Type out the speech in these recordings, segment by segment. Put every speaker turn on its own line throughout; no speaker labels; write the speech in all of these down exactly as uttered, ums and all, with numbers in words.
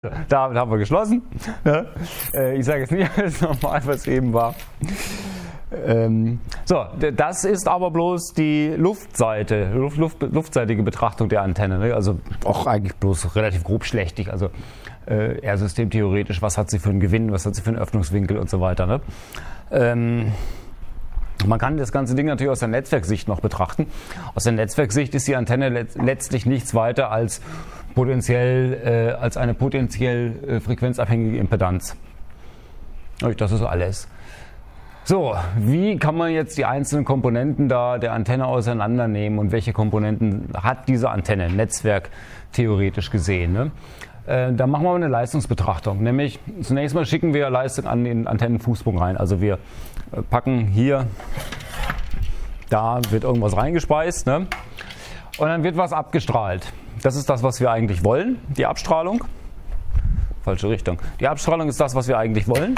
Damit haben wir geschlossen. Ja. Ich sage jetzt nicht alles nochmal, was eben war. Ähm, so, das ist aber bloß die Luftseite, Luft, Luft, luftseitige Betrachtung der Antenne. Ne? Also auch eigentlich bloß relativ grob schlechtig. Also äh, eher systemtheoretisch, was hat sie für einen Gewinn, was hat sie für einen Öffnungswinkel und so weiter. Ne? Ähm, Man kann das ganze Ding natürlich aus der Netzwerksicht noch betrachten. Aus der Netzwerksicht ist die Antenne let letztlich nichts weiter als potenziell äh, als eine potenziell äh, frequenzabhängige Impedanz. Das ist alles. So, wie kann man jetzt die einzelnen Komponenten da der Antenne auseinandernehmen und welche Komponenten hat diese Antenne netzwerktheoretisch gesehen? Ne? Äh, da machen wir eine Leistungsbetrachtung. Nämlich zunächst mal schicken wir Leistung an den Antennenfußbogen rein. Also wir äh, packen hier, da wird irgendwas reingespeist, ne? Und dann wird was abgestrahlt. Das ist das, was wir eigentlich wollen, die Abstrahlung. Falsche Richtung. Die Abstrahlung ist das, was wir eigentlich wollen.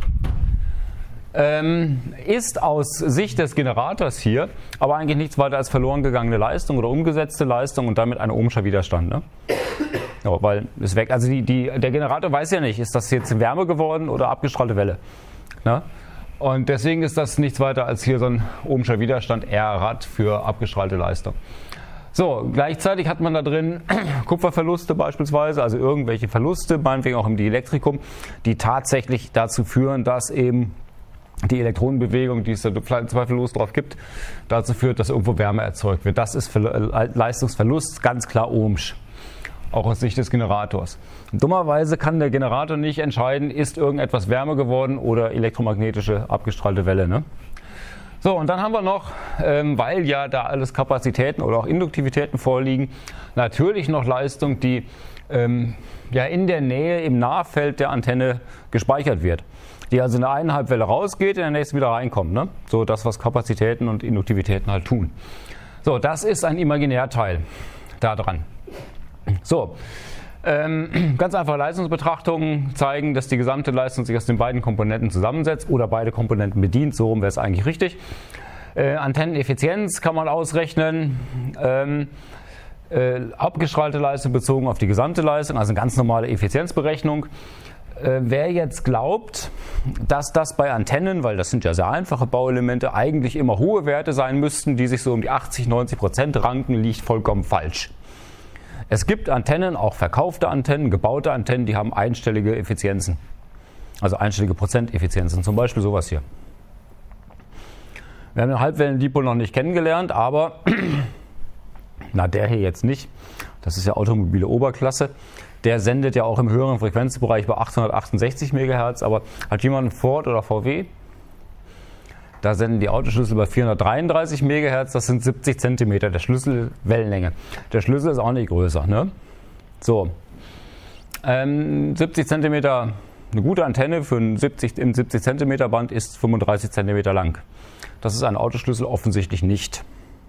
Ähm, ist aus Sicht des Generators hier aber eigentlich nichts weiter als verloren gegangene Leistung oder umgesetzte Leistung und damit ein ohmscher Widerstand. Ne? Ja, weil es weg. Also die, die, der Generator weiß ja nicht, ist das jetzt Wärme geworden oder abgestrahlte Welle. Ne? Und deswegen ist das nichts weiter als hier so ein ohmscher Widerstand R-Rad für abgestrahlte Leistung. So, gleichzeitig hat man da drin Kupferverluste beispielsweise, also irgendwelche Verluste, meinetwegen auch im Dielektrikum, die tatsächlich dazu führen, dass eben die Elektronenbewegung, die es da zweifellos drauf gibt, dazu führt, dass irgendwo Wärme erzeugt wird. Das ist Leistungsverlust, ganz klar ohmsch, auch aus Sicht des Generators. Dummerweise kann der Generator nicht entscheiden, ist irgendetwas Wärme geworden oder elektromagnetische abgestrahlte Welle. Ne? So, und dann haben wir noch, ähm, weil ja da alles Kapazitäten oder auch Induktivitäten vorliegen, natürlich noch Leistung, die ähm, ja in der Nähe, im Nahfeld der Antenne gespeichert wird. Die also in der einen Halbwelle rausgeht, in der nächsten wieder reinkommt. Ne? So das, was Kapazitäten und Induktivitäten halt tun. So, das ist ein Imaginärteil da dran. So, ähm, ganz einfache Leistungsbetrachtungen zeigen, dass die gesamte Leistung sich aus den beiden Komponenten zusammensetzt oder beide Komponenten bedient. So rum wäre es eigentlich richtig. Äh, Antenneneffizienz kann man ausrechnen. Ähm, äh, abgestrahlte Leistung bezogen auf die gesamte Leistung, also eine ganz normale Effizienzberechnung. Äh, wer jetzt glaubt, dass das bei Antennen, weil das sind ja sehr einfache Bauelemente, eigentlich immer hohe Werte sein müssten, die sich so um die achtzig, neunzig Prozent ranken, liegt vollkommen falsch. Es gibt Antennen, auch verkaufte Antennen, gebaute Antennen, die haben einstellige Effizienzen. Also einstellige Prozenteffizienzen, zum Beispiel sowas hier. Wir haben den Halbwellen-Dipol noch nicht kennengelernt, aber, na der hier jetzt nicht, das ist ja automobile Oberklasse. Der sendet ja auch im höheren Frequenzbereich bei achthundertachtundsechzig Megahertz, aber hat jemand einen Ford oder V W? Da senden die Autoschlüssel bei vierhundertdreiunddreißig Megahertz, das sind siebzig Zentimeter, der Schlüssel Wellenlänge. Der Schlüssel ist auch nicht größer. Ne? So, ähm, siebzig Zentimeter, eine gute Antenne für ein siebzig, im siebzig Zentimeter Band ist fünfunddreißig Zentimeter lang. Das ist ein Autoschlüssel offensichtlich nicht.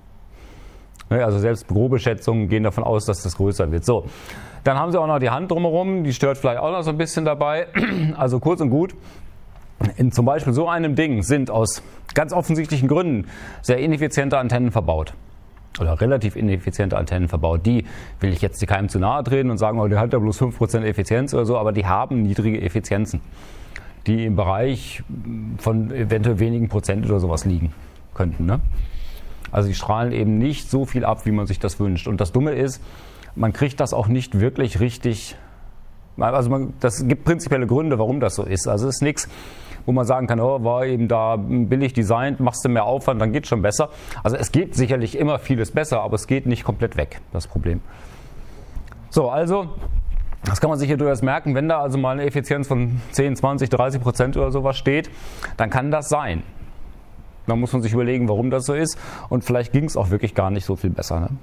Also selbst grobe Schätzungen gehen davon aus, dass das größer wird. So, dann haben Sie auch noch die Hand drumherum, die stört vielleicht auch noch so ein bisschen dabei. Also kurz und gut, in zum Beispiel so einem Ding sind aus ganz offensichtlichen Gründen sehr ineffiziente Antennen verbaut. Oder relativ ineffiziente Antennen verbaut. Die will ich jetzt keinem zu nahe treten und sagen, oh, die hat ja bloß fünf Prozent Effizienz oder so, aber die haben niedrige Effizienzen, die im Bereich von eventuell wenigen Prozent oder sowas liegen könnten. Ne? Also die strahlen eben nicht so viel ab, wie man sich das wünscht. Und das Dumme ist, man kriegt das auch nicht wirklich richtig. Also man, das gibt prinzipielle Gründe, warum das so ist. Also es ist nichts, wo man sagen kann, oh, war eben da billig designt, machst du mehr Aufwand, dann geht schon besser. Also es geht sicherlich immer vieles besser, aber es geht nicht komplett weg, das Problem. So, also, das kann man sich hier durchaus merken, wenn da also mal eine Effizienz von zehn, zwanzig, dreißig Prozent oder sowas steht, dann kann das sein. Dann muss man sich überlegen, warum das so ist und vielleicht ging es auch wirklich gar nicht so viel besser. Ne?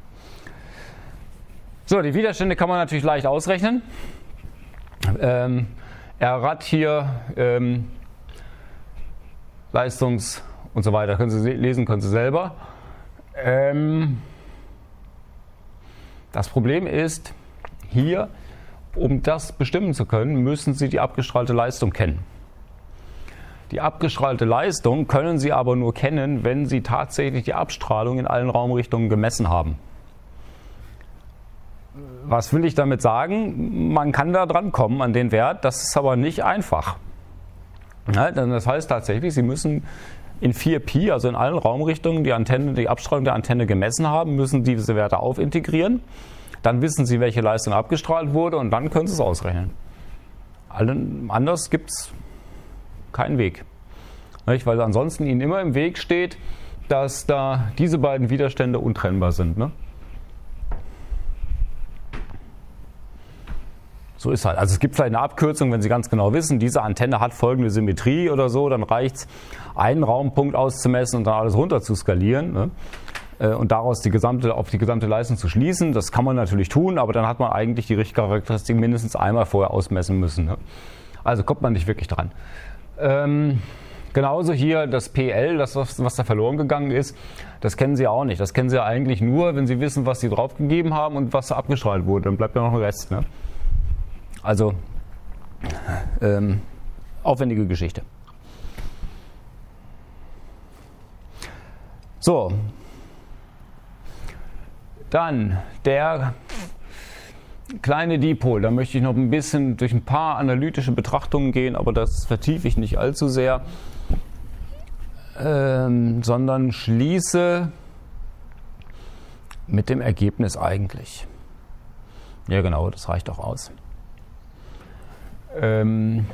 So, die Widerstände kann man natürlich leicht ausrechnen. Ähm, R-Rad hier, ähm, Leistungs- und so weiter, können Sie lesen, können Sie selber. Ähm, das Problem ist, hier, um das bestimmen zu können, müssen Sie die abgestrahlte Leistung kennen. Die abgestrahlte Leistung können Sie aber nur kennen, wenn Sie tatsächlich die Abstrahlung in allen Raumrichtungen gemessen haben. was will ich damit sagen? Man kann da dran kommen an den Wert, das ist aber nicht einfach. Ja, das heißt tatsächlich, Sie müssen in vier Pi, also in allen Raumrichtungen, die Antenne, die Abstrahlung der Antenne gemessen haben, müssen diese Werte aufintegrieren. Dann wissen Sie, welche Leistung abgestrahlt wurde und dann können Sie es ausrechnen. Allen, anders gibt es keinen Weg. Nicht? Weil ansonsten Ihnen immer im Weg steht, dass da diese beiden Widerstände untrennbar sind. Ne? So ist halt. Also es gibt vielleicht eine Abkürzung, wenn Sie ganz genau wissen, diese Antenne hat folgende Symmetrie oder so, dann reicht es, einen Raumpunkt auszumessen und dann alles runter zu skalieren. Ne? Und daraus die gesamte, auf die gesamte Leistung zu schließen. Das kann man natürlich tun, aber dann hat man eigentlich die Richtcharakteristik mindestens einmal vorher ausmessen müssen. Ne? Also kommt man nicht wirklich dran. Ähm, genauso hier das P L, das was, was da verloren gegangen ist, das kennen Sie auch nicht. Das kennen Sie eigentlich nur, wenn Sie wissen, was Sie draufgegeben haben und was da abgestrahlt wurde. Dann bleibt ja noch ein Rest. Ne? Also ähm, aufwendige Geschichte. So. Dann der kleine Dipol. Da möchte ich noch ein bisschen durch ein paar analytische Betrachtungen gehen, aber das vertiefe ich nicht allzu sehr, ähm, sondern schließe mit dem Ergebnis eigentlich. Ja genau, das reicht auch aus. Ähm,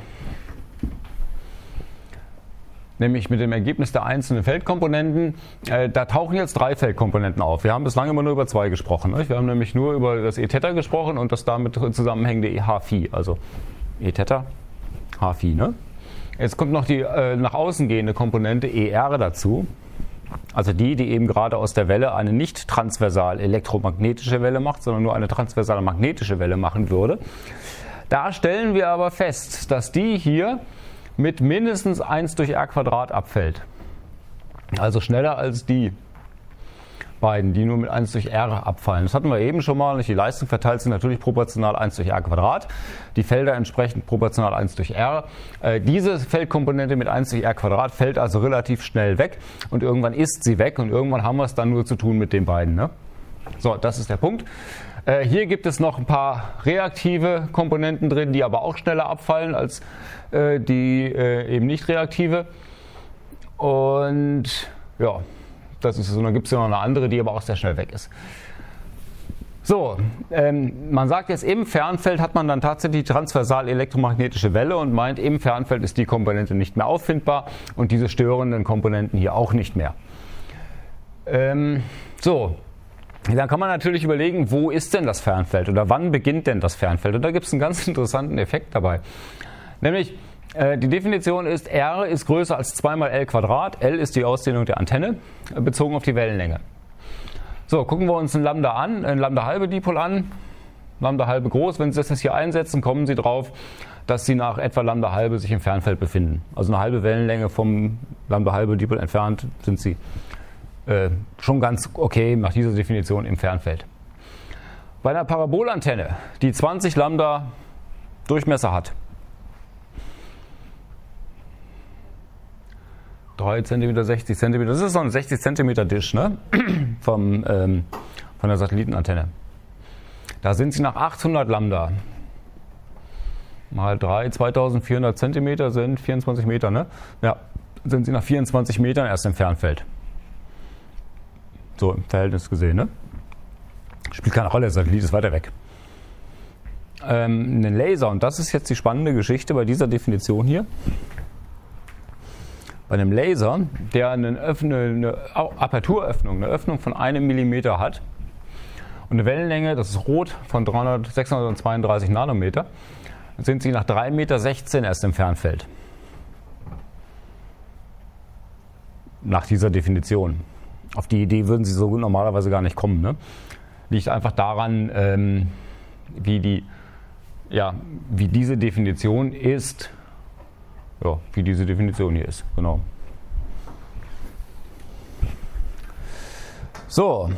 nämlich mit dem Ergebnis der einzelnen Feldkomponenten. Äh, da tauchen jetzt drei Feldkomponenten auf. Wir haben bislang immer nur über zwei gesprochen. Nicht? Wir haben nämlich nur über das E-Theta gesprochen und das damit zusammenhängende H-Phi, also E-Theta, H-Phi. Ne? Jetzt kommt noch die äh, nach außen gehende Komponente E R dazu, also die, die eben gerade aus der Welle eine nicht transversal elektromagnetische Welle macht, sondern nur eine transversale magnetische Welle machen würde. Da stellen wir aber fest, dass die hier mit mindestens eins durch r Quadrat abfällt. Also schneller als die beiden, die nur mit eins durch r abfallen. Das hatten wir eben schon mal. Die Leistung verteilt sich natürlich proportional eins durch r Quadrat. Die Felder entsprechend proportional eins durch r. Äh, diese Feldkomponente mit eins durch r Quadrat fällt also relativ schnell weg. Und irgendwann ist sie weg. Und irgendwann haben wir es dann nur zu tun mit den beiden. Ne? So, das ist der Punkt. Äh, hier gibt es noch ein paar reaktive Komponenten drin, die aber auch schneller abfallen als äh, die äh, eben nicht reaktive. Und ja, das ist so. Und dann gibt es ja noch eine andere, die aber auch sehr schnell weg ist. So, ähm, man sagt jetzt, im Fernfeld hat man dann tatsächlich die transversal elektromagnetische Welle und meint, im Fernfeld ist die Komponente nicht mehr auffindbar und diese störenden Komponenten hier auch nicht mehr. Ähm, so. Dann kann man natürlich überlegen, wo ist denn das Fernfeld oder wann beginnt denn das Fernfeld? Und da gibt es einen ganz interessanten Effekt dabei. Nämlich, äh, die Definition ist, R ist größer als zwei mal L Quadrat. L ist die Ausdehnung der Antenne, äh, bezogen auf die Wellenlänge. So, gucken wir uns ein Lambda an, ein Lambda halbe Dipol an. Lambda halbe groß. Wenn Sie das jetzt hier einsetzen, kommen Sie drauf, dass Sie nach etwa Lambda halbe sich im Fernfeld befinden. Also eine halbe Wellenlänge vom Lambda halbe Dipol entfernt sind Sie Äh, schon ganz okay nach dieser Definition im Fernfeld. Bei einer Parabolantenne, die zwanzig Lambda Durchmesser hat, drei Zentimeter, sechzig Zentimeter, das ist so ein sechzig Zentimeter Dish, ne? Vom, ähm, von der Satellitenantenne. Da sind sie nach achthundert Lambda mal drei, zweitausendvierhundert Zentimeter sind vierundzwanzig Meter, ne? Ja, sind sie nach vierundzwanzig Metern erst im Fernfeld. So im Verhältnis gesehen, ne? Spielt keine Rolle, der Satellit ist weiter weg. Ähm, ein Laser, und das ist jetzt die spannende Geschichte bei dieser Definition hier. Bei einem Laser, der eine, Öffne, eine Aperturöffnung, eine Öffnung von einem Millimeter hat und eine Wellenlänge, das ist rot, von sechshundertzweiunddreißig Nanometer, sind sie nach drei Komma sechzehn Meter erst im Fernfeld. Nach dieser Definition. Auf die Idee würden sie so normalerweise gar nicht kommen. Ne? Liegt einfach daran, ähm, wie, die, ja, wie diese Definition ist. Ja, wie diese Definition hier ist. Genau. So.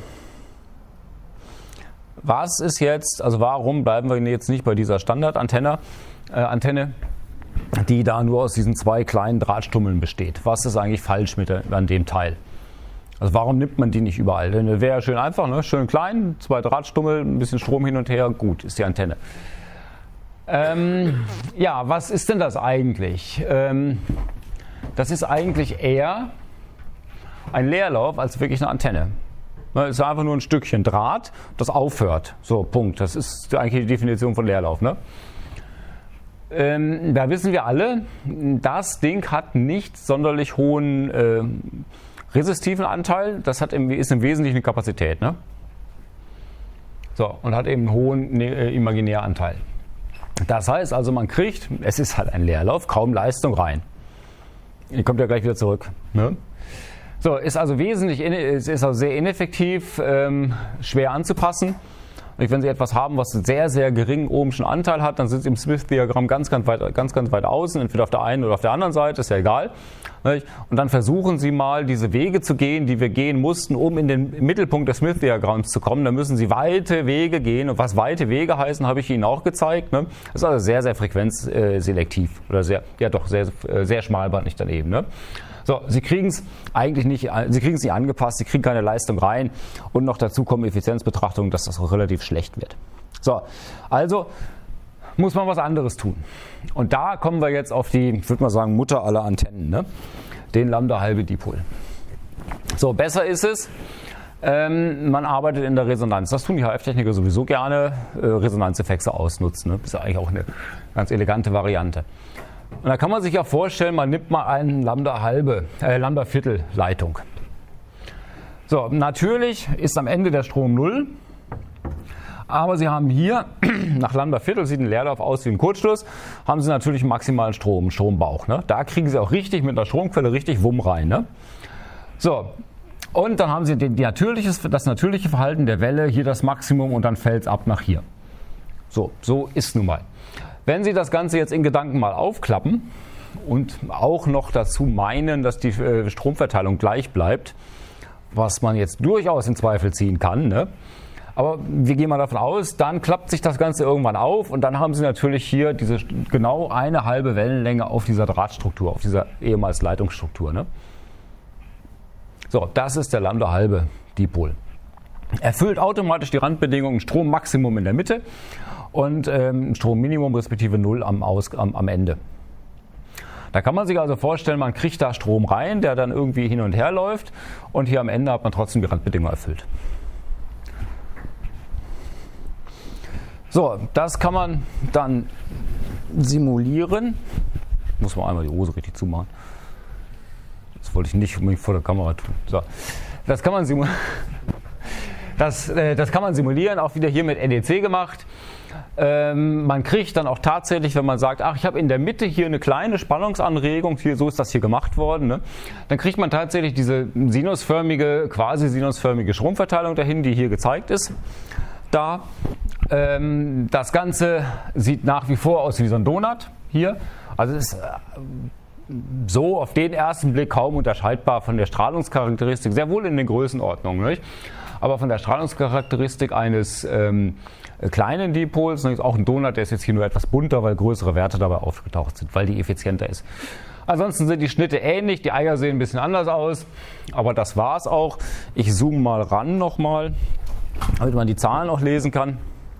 Was ist jetzt, also warum bleiben wir jetzt nicht bei dieser Standardantenne, äh, Antenne, die da nur aus diesen zwei kleinen Drahtstummeln besteht? Was ist eigentlich falsch mit der, an dem Teil? Also warum nimmt man die nicht überall? Denn wäre ja schön einfach, ne? Schön klein, zwei Drahtstummel, ein bisschen Strom hin und her, gut, ist die Antenne. Ähm, ja, was ist denn das eigentlich? Ähm, das ist eigentlich eher ein Leerlauf als wirklich eine Antenne. Es ist einfach nur ein Stückchen Draht, das aufhört. So, Punkt. Das ist eigentlich die Definition von Leerlauf. Ne? Ähm, da wissen wir alle, das Ding hat nicht sonderlich hohen äh, resistiven Anteil. Das hat im, ist im Wesentlichen eine Kapazität. Ne? So, und hat eben einen hohen äh, Imaginäranteil. Das heißt also, man kriegt, es ist halt ein Leerlauf, kaum Leistung rein. Ihr kommt ja gleich wieder zurück. Ne? So, ist also wesentlich, ist also sehr ineffektiv, ähm, schwer anzupassen. Und wenn Sie etwas haben, was einen sehr, sehr geringen ohmschen Anteil hat, dann sind Sie im Smith-Diagramm ganz, ganz weit, ganz, ganz weit außen, entweder auf der einen oder auf der anderen Seite, ist ja egal. Und dann versuchen Sie mal, diese Wege zu gehen, die wir gehen mussten, um in den Mittelpunkt des Smith-Diagramms zu kommen. Da müssen Sie weite Wege gehen. Und was weite Wege heißen, habe ich Ihnen auch gezeigt. Das ist also sehr, sehr frequenzselektiv. Oder sehr, ja doch, sehr, sehr schmalbandig daneben. Ne? So, Sie kriegen es eigentlich nicht, Sie kriegen es nicht angepasst, Sie kriegen keine Leistung rein und noch dazu kommen Effizienzbetrachtungen, dass das auch relativ schlecht wird. So, also muss man was anderes tun. Und da kommen wir jetzt auf die, ich würde mal sagen, Mutter aller Antennen, ne? Den Lambda-Halbe-Dipol. So, besser ist es, ähm, man arbeitet in der Resonanz. Das tun die H F-Techniker sowieso gerne, äh, Resonanzeffekte ausnutzen. Ne? Das ist ja eigentlich auch eine ganz elegante Variante. Und da kann man sich ja vorstellen, man nimmt mal eine Lambda-Halbe, äh, Lambda-Viertel-Leitung. So, natürlich ist am Ende der Strom null, aber Sie haben hier, nach Lambda-Viertel sieht ein Leerlauf aus wie ein Kurzschluss, haben Sie natürlich einen maximalen Strom, einen Strombauch. Ne? Da kriegen Sie auch richtig mit einer Stromquelle richtig Wumm rein. Ne? So, und dann haben Sie die, die natürliches, das natürliche Verhalten der Welle, hier das Maximum und dann fällt es ab nach hier. So, so ist nun mal. Wenn Sie das Ganze jetzt in Gedanken mal aufklappen und auch noch dazu meinen, dass die äh, Stromverteilung gleich bleibt, was man jetzt durchaus in Zweifel ziehen kann, ne? Aber wir gehen mal davon aus, dann klappt sich das Ganze irgendwann auf und dann haben Sie natürlich hier diese genau eine halbe Wellenlänge auf dieser Drahtstruktur, auf dieser ehemals Leitungsstruktur. Ne? So, das ist der Lambda-halbe Dipol. Erfüllt automatisch die Randbedingungen, Strommaximum in der Mitte und ähm, Stromminimum respektive null am, Aus, am, am Ende. Da kann man sich also vorstellen, man kriegt da Strom rein, der dann irgendwie hin und her läuft und hier am Ende hat man trotzdem die Randbedingungen erfüllt. So, das kann man dann simulieren. Muss man einmal die Hose richtig zumachen. Das wollte ich nicht unbedingt vor der Kamera tun. So, das kann man simulieren. Das, äh, das kann man simulieren, auch wieder hier mit N E C gemacht. Ähm, man kriegt dann auch tatsächlich, wenn man sagt, ach, ich habe in der Mitte hier eine kleine Spannungsanregung, hier, so ist das hier gemacht worden, ne? Dann kriegt man tatsächlich diese sinusförmige, quasi sinusförmige Stromverteilung dahin, die hier gezeigt ist. Da. Ähm, das Ganze sieht nach wie vor aus wie so ein Donut hier. Also es ist äh, so auf den ersten Blick kaum unterscheidbar von der Strahlungscharakteristik, sehr wohl in den Größenordnungen, nicht? Aber von der Strahlungscharakteristik eines ähm, kleinen Dipols, ist auch ein Donut, der ist jetzt hier nur etwas bunter, weil größere Werte dabei aufgetaucht sind, weil die effizienter ist. Ansonsten sind die Schnitte ähnlich, die Eier sehen ein bisschen anders aus, aber das war's auch. Ich zoome mal ran nochmal, damit man die Zahlen auch lesen kann.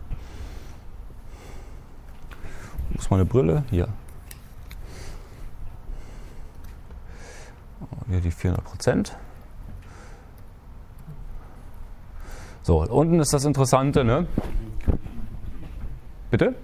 Muss mal eine Brille? Hier. Hier die vierhundert Prozent. So, unten ist das Interessante, ne? Bitte?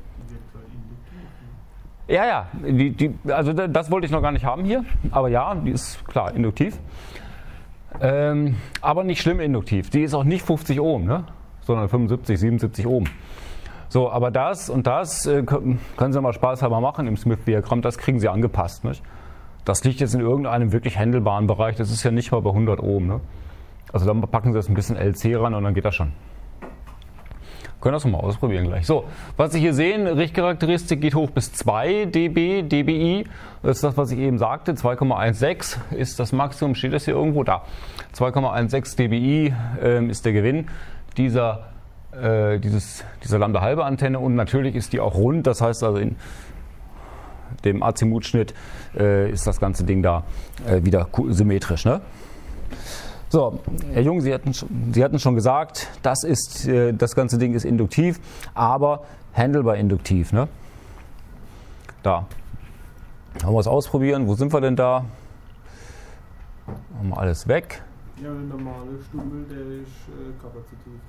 Ja, ja, die, die, also das wollte ich noch gar nicht haben hier, aber ja, die ist klar induktiv. Ähm, aber nicht schlimm induktiv. Die ist auch nicht fünfzig Ohm, ne? Sondern fünfundsiebzig, siebenundsiebzig Ohm. So, aber das und das äh, können Sie mal spaßhalber machen im Smith-Diagramm, das kriegen Sie angepasst. Nicht? Das liegt jetzt in irgendeinem wirklich handelbaren Bereich, das ist ja nicht mal bei hundert Ohm. Ne? Also dann packen Sie das ein bisschen L C ran und dann geht das schon. Können das mal ausprobieren gleich. So, was Sie hier sehen, Richtcharakteristik geht hoch bis zwei dB, dBi. Das ist das, was ich eben sagte, zwei Komma sechzehn ist das Maximum, steht das hier irgendwo? Da. zwei Komma sechzehn dBi äh, ist der Gewinn dieser Äh, dieses, dieser Lambda-halbe-Antenne und natürlich ist die auch rund, das heißt also in dem Azimutschnitt äh, ist das ganze Ding da äh, wieder symmetrisch. Ne? So, Herr Jung, Sie hatten, Sie hatten schon gesagt, das, ist, äh, das ganze Ding ist induktiv, aber handelbar induktiv. Ne? Da. Wollen wir es ausprobieren? Wo sind wir denn da? Haben wir alles weg.
Ja, ein normaler Stuhl, der ist äh, kapazitiv.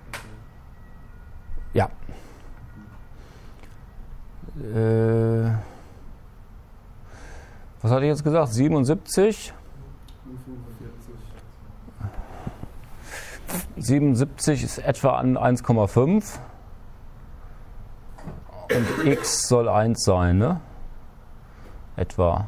Ja. Äh, was hatte ich jetzt gesagt? siebenundsiebzig? siebenundsiebzig ist etwa an eins Komma fünf und x soll eins sein, ne? Etwa.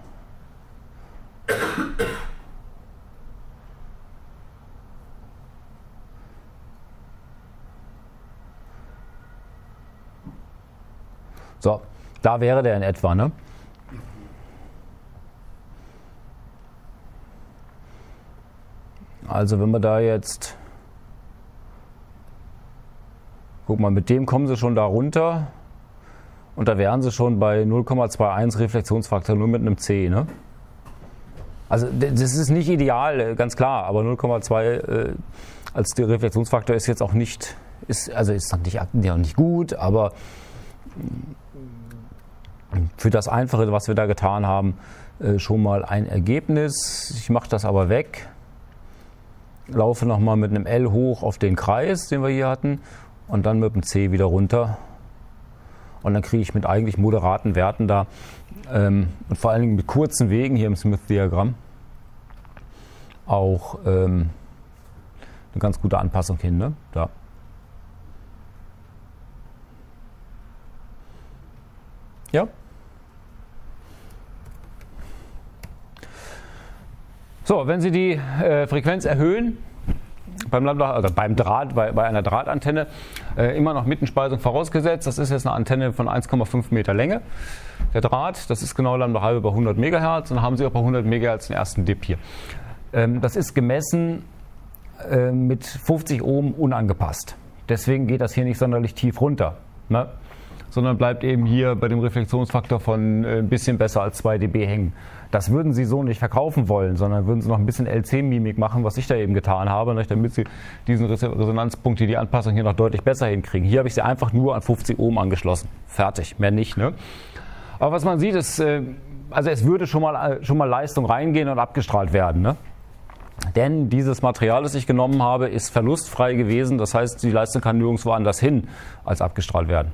So, da wäre der in etwa, ne? Also wenn wir da jetzt, guck mal, mit dem kommen sie schon da runter und da wären sie schon bei null Komma einundzwanzig Reflexionsfaktor, nur mit einem C, ne? Also das ist nicht ideal, ganz klar, aber null Komma zwei äh, als der Reflexionsfaktor ist jetzt auch nicht, ist, also ist noch nicht, ja, nicht gut, aber für das Einfache, was wir da getan haben, äh, schon mal ein Ergebnis. Ich mache das aber weg, laufe nochmal mit einem L hoch auf den Kreis, den wir hier hatten, und dann mit dem C wieder runter. Und dann kriege ich mit eigentlich moderaten Werten da ähm, und vor allen Dingen mit kurzen Wegen hier im Smith-Diagramm auch ähm, eine ganz gute Anpassung hin. Ne? Da. Ja. So, wenn Sie die äh, Frequenz erhöhen, beim, Lambda, also beim Draht, bei, bei einer Drahtantenne, äh, immer noch Mittenspeisung vorausgesetzt. Das ist jetzt eine Antenne von eins Komma fünf Meter Länge. Der Draht, das ist genau Lambda halbe bei hundert Megahertz, und dann haben Sie auch bei hundert Megahertz den ersten Dip hier. Ähm, das ist gemessen äh, mit fünfzig Ohm unangepasst. Deswegen geht das hier nicht sonderlich tief runter, ne? Sondern bleibt eben hier bei dem Reflexionsfaktor von äh, ein bisschen besser als zwei dB hängen. Das würden Sie so nicht verkaufen wollen, sondern würden Sie noch ein bisschen L C-Mimik machen, was ich da eben getan habe, nicht, damit Sie diesen Resonanzpunkt, die Anpassung hier noch deutlich besser hinkriegen. Hier habe ich sie einfach nur an fünfzig Ohm angeschlossen. Fertig, mehr nicht. Ne? Aber was man sieht, ist, äh, also es würde schon mal, schon mal Leistung reingehen und abgestrahlt werden. Ne? Denn dieses Material, das ich genommen habe, ist verlustfrei gewesen. Das heißt, die Leistung kann nirgendwo anders hin als abgestrahlt werden.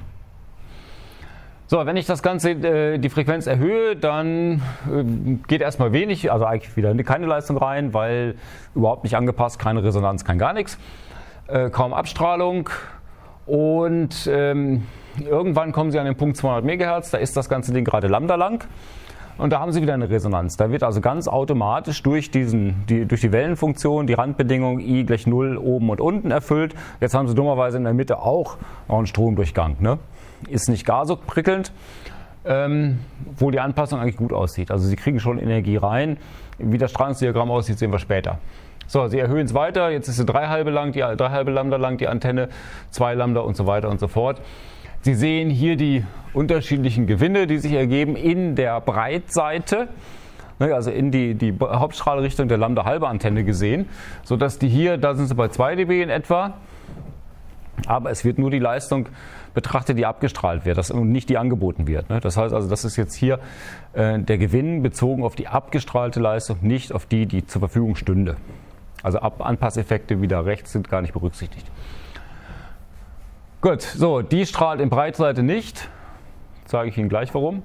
So, wenn ich das Ganze, äh, die Frequenz erhöhe, dann äh, geht erstmal wenig, also eigentlich wieder keine Leistung rein, weil überhaupt nicht angepasst, keine Resonanz, kein gar nichts, äh, kaum Abstrahlung, und ähm, irgendwann kommen Sie an den Punkt zweihundert Megahertz, da ist das ganze Ding gerade Lambda lang, und da haben Sie wieder eine Resonanz. Da wird also ganz automatisch durch, diesen, die, durch die Wellenfunktion die Randbedingung I gleich null oben und unten erfüllt. Jetzt haben Sie dummerweise in der Mitte auch noch einen Stromdurchgang, ne? Ist nicht gar so prickelnd, ähm, obwohl die Anpassung eigentlich gut aussieht. Also Sie kriegen schon Energie rein. Wie das Strahlungsdiagramm aussieht, sehen wir später. So, Sie erhöhen es weiter. Jetzt ist sie drei halbe lang, die drei halbe Lambda lang die Antenne, zwei Lambda und so weiter und so fort. Sie sehen hier die unterschiedlichen Gewinne, die sich ergeben in der Breitseite, also in die, die Hauptstrahlrichtung der Lambda halbe Antenne gesehen, sodass die hier, da sind sie bei zwei dB in etwa. Aber es wird nur die Leistung betrachtet, die abgestrahlt wird, das, und nicht die angeboten wird. Ne? Das heißt also, das ist jetzt hier äh, der Gewinn bezogen auf die abgestrahlte Leistung, nicht auf die, die zur Verfügung stünde. Also Ab Anpasseffekte wieder rechts sind gar nicht berücksichtigt. Gut, so, die strahlt in Breitseite nicht. Zeige ich Ihnen gleich warum.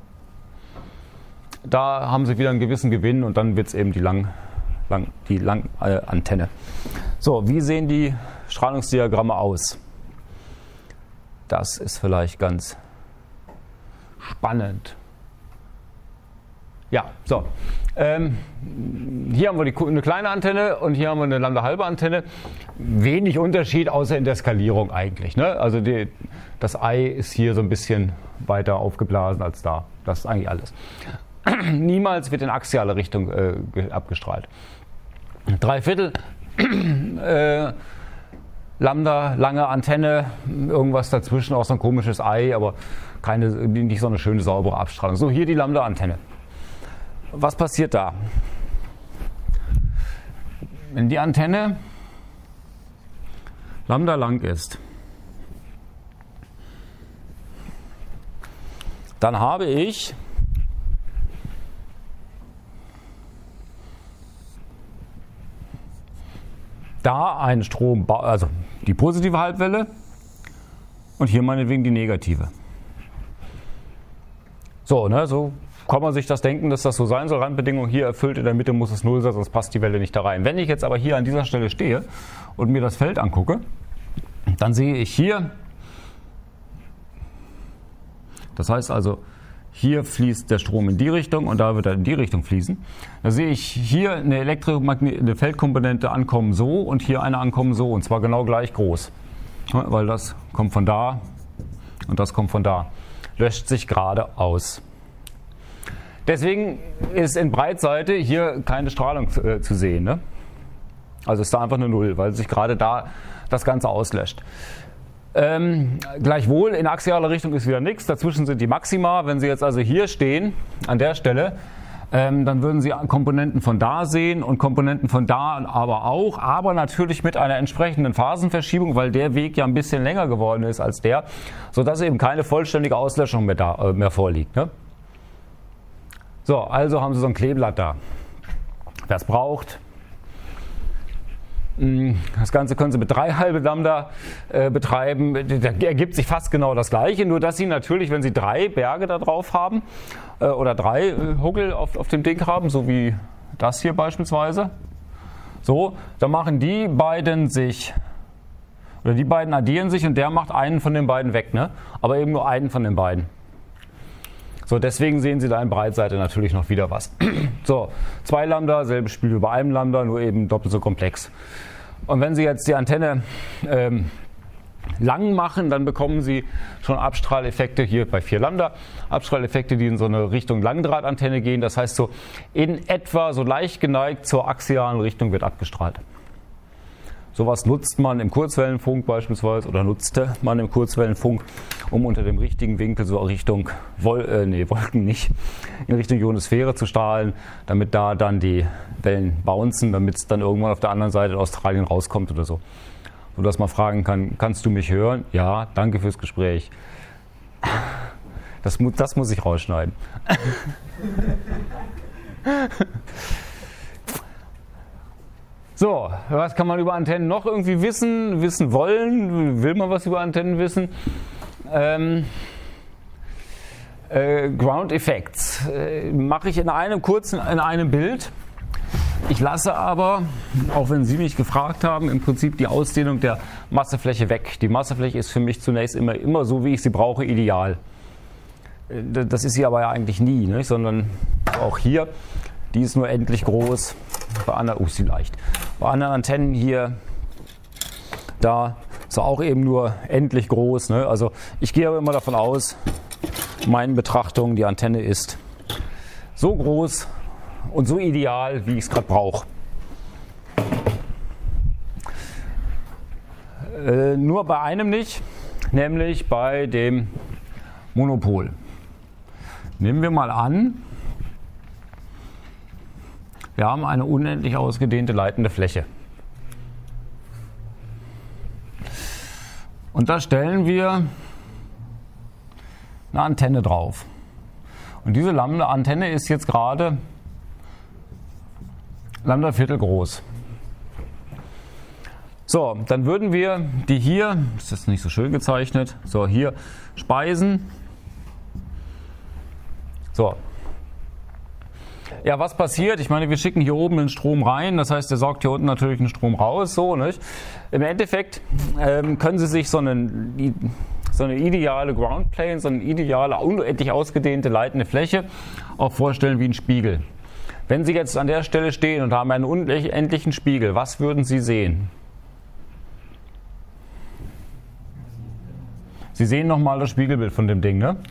Da haben Sie wieder einen gewissen Gewinn, und dann wird es eben die Lang, Lang, die Lang, äh, Antenne. So, wie sehen die Strahlungsdiagramme aus? Das ist vielleicht ganz spannend. Ja, so. Ähm, hier haben wir die, eine kleine Antenne, und hier haben wir eine Lambda halbe Antenne. Wenig Unterschied, außer in der Skalierung eigentlich. Ne? Also die, das Ei ist hier so ein bisschen weiter aufgeblasen als da. Das ist eigentlich alles. Niemals wird in axiale Richtung äh, abgestrahlt. Drei Viertel äh, Lambda, lange Antenne, irgendwas dazwischen, auch so ein komisches Ei, aber keine, nicht so eine schöne, saubere Abstrahlung. So, hier die Lambda-Antenne. Was passiert da? wenn die Antenne Lambda lang ist, dann habe ich da einen Strom, also die positive Halbwelle und hier meinetwegen die negative. So, ne, so kann man sich das denken, dass das so sein soll. Randbedingung hier erfüllt, in der Mitte muss es null sein, sonst passt die Welle nicht da rein. Wenn ich jetzt aber hier an dieser Stelle stehe und mir das Feld angucke, dann sehe ich hier, das heißt also, hier fließt der Strom in die Richtung und da wird er in die Richtung fließen. Da sehe ich hier eine Elektromagne- eine Feldkomponente ankommen so und hier eine ankommen so, und zwar genau gleich groß. Weil das kommt von da und das kommt von da. Löscht sich gerade aus. Deswegen ist in Breitseite hier keine Strahlung zu, äh, zu sehen. Ne? Also ist da einfach eine Null, weil sich gerade da das Ganze auslöscht. Ähm, gleichwohl, in axialer Richtung ist wieder nichts, dazwischen sind die Maxima. Wenn Sie jetzt also hier stehen, an der Stelle, ähm, dann würden Sie Komponenten von da sehen und Komponenten von da aber auch, aber natürlich mit einer entsprechenden Phasenverschiebung, weil der Weg ja ein bisschen länger geworden ist als der, sodass eben keine vollständige Auslöschung mehr, da, äh, mehr vorliegt. Ne? So, also haben Sie so ein Kleeblatt da. Wer es braucht. Das Ganze können Sie mit drei halbe Lambda äh, betreiben. Da ergibt sich fast genau das Gleiche, nur dass Sie natürlich, wenn Sie drei Berge da drauf haben äh, oder drei äh, Huckel auf, auf dem Ding haben, so wie das hier beispielsweise, so, dann machen die beiden sich, oder die beiden addieren sich und der macht einen von den beiden weg, ne? Aber eben nur einen von den beiden. So, deswegen sehen Sie da in Breitseite natürlich noch wieder was. So, zwei Lambda, selbes Spiel wie bei einem Lambda, nur eben doppelt so komplex. Und wenn Sie jetzt die Antenne ähm, lang machen, dann bekommen Sie schon Abstrahleffekte hier bei vier Lambda. Abstrahleffekte, die in so eine Richtung Langdrahtantenne gehen. Das heißt so in etwa so leicht geneigt zur axialen Richtung wird abgestrahlt. Sowas nutzt man im Kurzwellenfunk beispielsweise oder nutzte man im Kurzwellenfunk, um unter dem richtigen Winkel so Richtung Wol äh, nee, Wolken nicht, in Richtung Ionosphäre zu strahlen, damit da dann die Wellen bouncen, damit es dann irgendwann auf der anderen Seite in Australien rauskommt oder so. Sodass man fragen kann, kannst du mich hören? Ja, danke fürs Gespräch. Das, das muss ich rausschneiden. So, was kann man über Antennen noch irgendwie wissen, wissen wollen? Will man was über Antennen wissen? Ähm, äh, Ground Effects äh, mache ich in einem kurzen, in einem Bild. Ich lasse aber, auch wenn Sie mich gefragt haben, im Prinzip die Ausdehnung der Massefläche weg. Die Massefläche ist für mich zunächst immer, immer so, wie ich sie brauche, ideal. Das ist sie aber ja eigentlich nie, ne? Sondern auch hier, die ist nur endlich groß. Bei anderen, oh, ist sie leicht. Bei anderen Antennen hier, da ist auch eben nur endlich groß. Ne? Also ich gehe aber immer davon aus, meinen Betrachtungen, die Antenne ist so groß und so ideal, wie ich es gerade brauche. Äh, nur bei einem nicht, nämlich bei dem Monopol. Nehmen wir mal an, wir haben eine unendlich ausgedehnte leitende Fläche. Und da stellen wir eine Antenne drauf. Und diese Lambda-Antenne ist jetzt gerade Lambda Viertel groß. So, dann würden wir die hier, das ist nicht so schön gezeichnet, so hier speisen. So. Ja, was passiert? Ich meine, wir schicken hier oben den Strom rein, das heißt, der sorgt hier unten natürlich den Strom raus, so, nicht? Im Endeffekt ähm, können Sie sich so, einen, so eine ideale Ground Plane, so eine ideale, unendlich ausgedehnte leitende Fläche auch vorstellen wie ein Spiegel. Wenn Sie jetzt an der Stelle stehen und haben einen unendlichen Spiegel, was würden Sie sehen? Sie sehen nochmal das Spiegelbild von dem Ding, ne?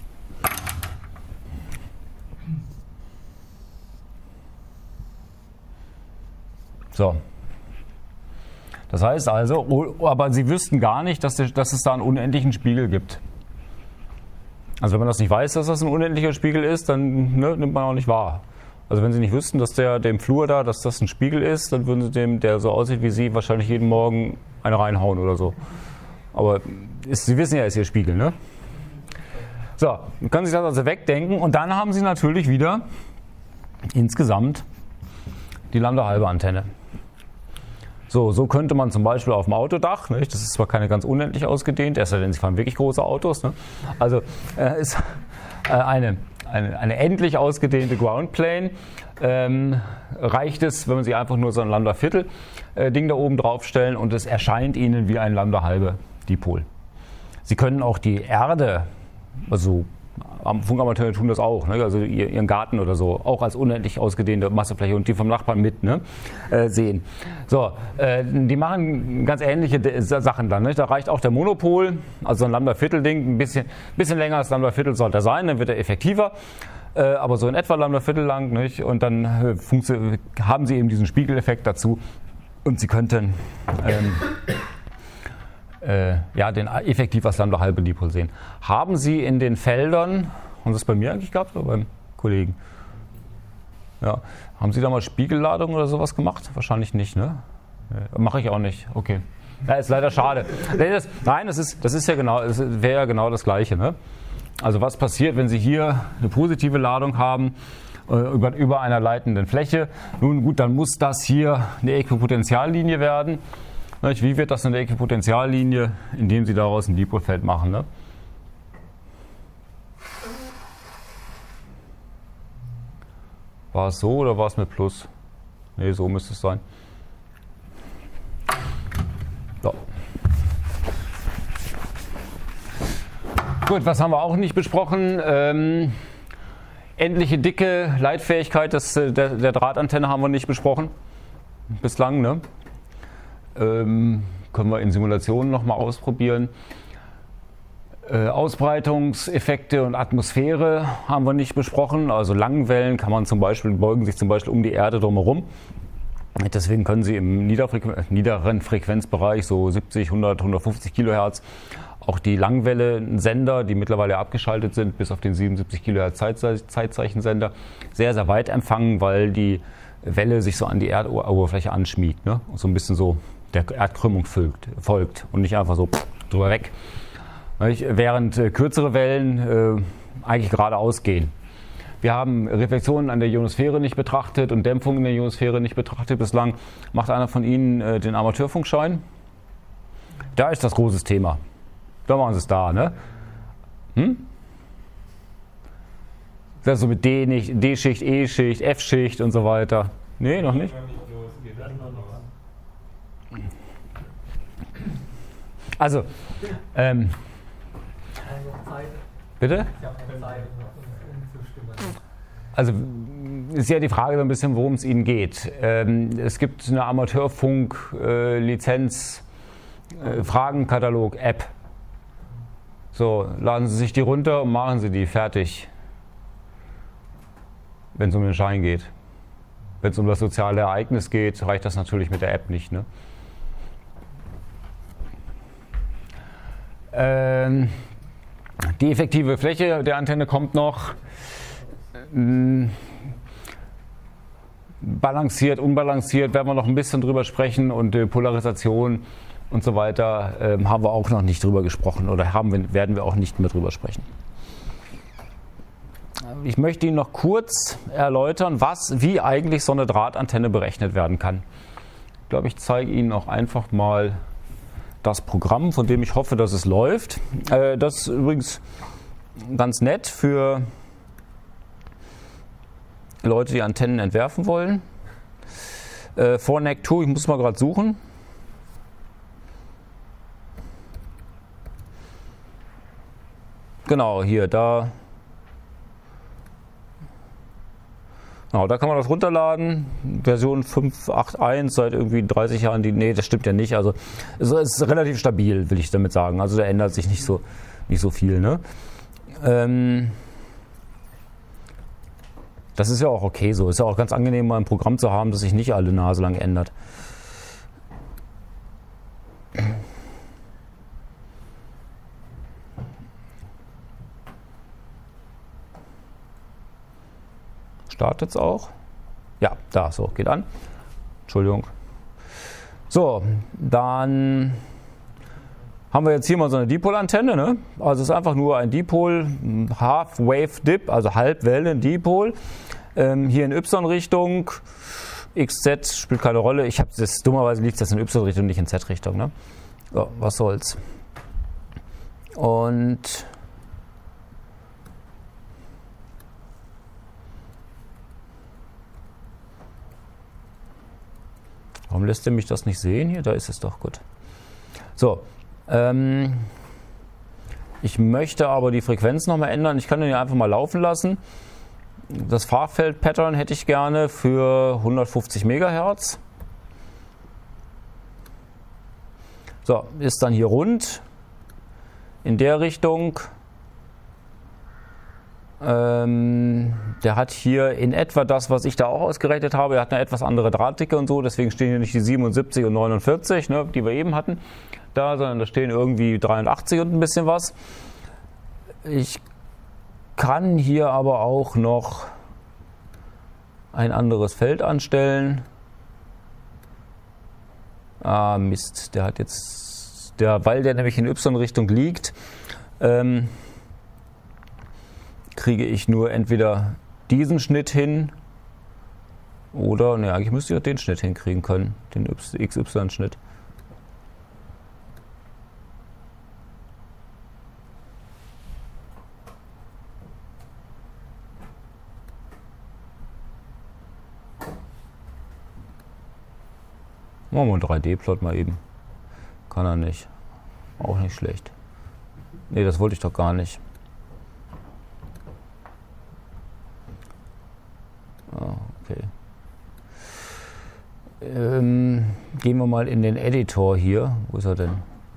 So. Das heißt also, aber Sie wüssten gar nicht, dass, dass es da einen unendlichen Spiegel gibt. Also wenn man das nicht weiß, dass das ein unendlicher Spiegel ist, dann ne, nimmt man auch nicht wahr. Also wenn Sie nicht wüssten, dass der dem Flur da, dass das ein Spiegel ist, dann würden Sie dem, der so aussieht wie Sie, wahrscheinlich jeden Morgen eine reinhauen oder so. Aber ist, Sie wissen ja, ist Ihr Spiegel, ne? So, dann können Sie das also wegdenken und dann haben Sie natürlich wieder insgesamt die Lambda-halbe-Antenne. So, so könnte man zum Beispiel auf dem Autodach, nicht? Das ist zwar keine ganz unendlich ausgedehnt, erst denn Sie fahren wirklich große Autos, ne? Also äh, ist äh, eine, eine, eine endlich ausgedehnte Groundplane. Ähm, reicht es, wenn man Sie einfach nur so ein Lambda-Viertel-Ding da oben drauf stellen und es erscheint Ihnen wie ein Lambda-halbe-Dipol. Sie können auch die Erde, also Funkamateure tun das auch, ne? Also ihren Garten oder so, auch als unendlich ausgedehnte Massefläche und die vom Nachbarn mit, ne? äh, sehen. So, äh, die machen ganz ähnliche Sachen dann. Ne? Da reicht auch der Monopol, also ein Lambda-Viertel-Ding, ein bisschen, bisschen länger als Lambda-Viertel sollte er sein, dann wird er effektiver, äh, aber so in etwa Lambda-Viertel lang, nicht? Und dann äh, haben sie eben diesen Spiegeleffekt dazu und sie könnten ähm, Äh, ja, den effektiv als Lambda-halbe-Dipol sehen. Haben Sie in den Feldern, haben Sie es bei mir eigentlich gehabt oder beim Kollegen? Ja, haben Sie da mal Spiegelladung oder sowas gemacht? Wahrscheinlich nicht, ne? Ja, mache ich auch nicht, okay. Ja, ist leider schade. Das, nein, das ist, das ist ja genau, das wäre ja genau das Gleiche, ne? Also was passiert, wenn Sie hier eine positive Ladung haben äh, über, über einer leitenden Fläche? Nun gut, dann muss das hier eine Äquipotentiallinie werden. Wie wird das in der Äquipotentiallinie, indem Sie daraus ein Dipolfeld machen? Ne? War es so oder war es mit Plus? Ne, so müsste es sein. So. Gut, was haben wir auch nicht besprochen? Ähm, endliche Dicke, Leitfähigkeit des, der, der Drahtantenne haben wir nicht besprochen. Bislang, ne? Ähm, können wir in Simulationen nochmal ausprobieren. Äh, Ausbreitungseffekte und Atmosphäre haben wir nicht besprochen. Also Langwellen kann man zum Beispiel, beugen sich zum Beispiel um die Erde drumherum. Deswegen können Sie im Niederfrequ- niederen Frequenzbereich, so siebzig, hundert, hundertfünfzig Kilohertz, auch die Langwelle-Sender, die mittlerweile abgeschaltet sind, bis auf den siebenundsiebzig Kilohertz Zeitzei- Zeitzeichensender, sehr, sehr weit empfangen, weil die Welle sich so an die Erdoberfläche anschmiegt, ne? Und so ein bisschen so der Erdkrümmung folgt, folgt und nicht einfach so drüber weg. Während äh, kürzere Wellen äh, eigentlich geradeaus gehen. Wir haben Reflexionen an der Ionosphäre nicht betrachtet und Dämpfung in der Ionosphäre nicht betrachtet bislang. Macht einer von Ihnen äh, den Amateurfunkschein? Da ist das großes Thema. Da machen Sie es da, ne? Hm? Das ist so mit D nicht, D-Schicht, E-Schicht, F-Schicht und so weiter. Nee, noch nicht? Also, ähm, bitte? Also, ist ja die Frage so ein bisschen, worum es Ihnen geht. Ähm, es gibt eine Amateurfunk-Lizenz-Fragenkatalog-App. So, laden Sie sich die runter und machen Sie die fertig. Wenn es um den Schein geht. Wenn es um das soziale Ereignis geht, reicht das natürlich mit der App nicht, ne? Ähm, die effektive Fläche der Antenne kommt noch. Ähm, balanciert, unbalanciert, werden wir noch ein bisschen drüber sprechen und äh, Polarisation und so weiter ähm, haben wir auch noch nicht drüber gesprochen oder haben wir, werden wir auch nicht mehr drüber sprechen. Ich möchte Ihnen noch kurz erläutern, was, wie eigentlich so eine Drahtantenne berechnet werden kann. Ich glaube, ich zeige Ihnen auch einfach mal das Programm, von dem ich hoffe, dass es läuft. Äh, das ist übrigens ganz nett für Leute, die Antennen entwerfen wollen. Äh, Fornect zwei, ich muss mal gerade suchen. Genau, hier, da. Genau, da kann man das runterladen. Version fünf Punkt acht Punkt eins seit irgendwie dreißig Jahren. Die, nee, das stimmt ja nicht. Also es ist relativ stabil, will ich damit sagen. Also da ändert sich nicht so, nicht so viel. Ne? Ähm, das ist ja auch okay so. Ist ja auch ganz angenehm, mal ein Programm zu haben, das sich nicht alle Nase lang ändert. Startet es auch? Ja, da, so, geht an. Entschuldigung. So, dann haben wir jetzt hier mal so eine Dipol-Antenne, ne? Also es ist einfach nur ein Dipol, Half-Wave-Dip, also Halbwellen-Dipol. Ähm, hier in Y-Richtung, X Z spielt keine Rolle. Ich habe das, dummerweise liegt das in Y-Richtung, nicht in Z-Richtung, ne? So, was soll's. Und warum lässt er mich das nicht sehen hier? Da ist es doch gut. So, ähm, ich möchte aber die Frequenz nochmal ändern. Ich kann den hier einfach mal laufen lassen. Das Fahrfeld-Pattern hätte ich gerne für hundertfünfzig Megahertz. So, ist dann hier rund in der Richtung. Ähm, der hat hier in etwa das, was ich da auch ausgerechnet habe. Er hat eine etwas andere Drahtdicke und so, deswegen stehen hier nicht die siebenundsiebzig und neunundvierzig, ne, die wir eben hatten, da, sondern da stehen irgendwie dreiundachtzig und ein bisschen was. Ich kann hier aber auch noch ein anderes Feld anstellen. Ah, Mist, der hat jetzt, der, weil der nämlich in Y-Richtung liegt, ähm, kriege ich nur entweder diesen Schnitt hin oder, ne, eigentlich müsste ich auch den Schnitt hinkriegen können, den X Y-Schnitt. Machen wir einen drei D-Plot mal eben. Kann er nicht. Auch nicht schlecht. Ne, das wollte ich doch gar nicht. Ah, okay. Ähm, gehen wir mal in den Editor hier. Wo ist er denn?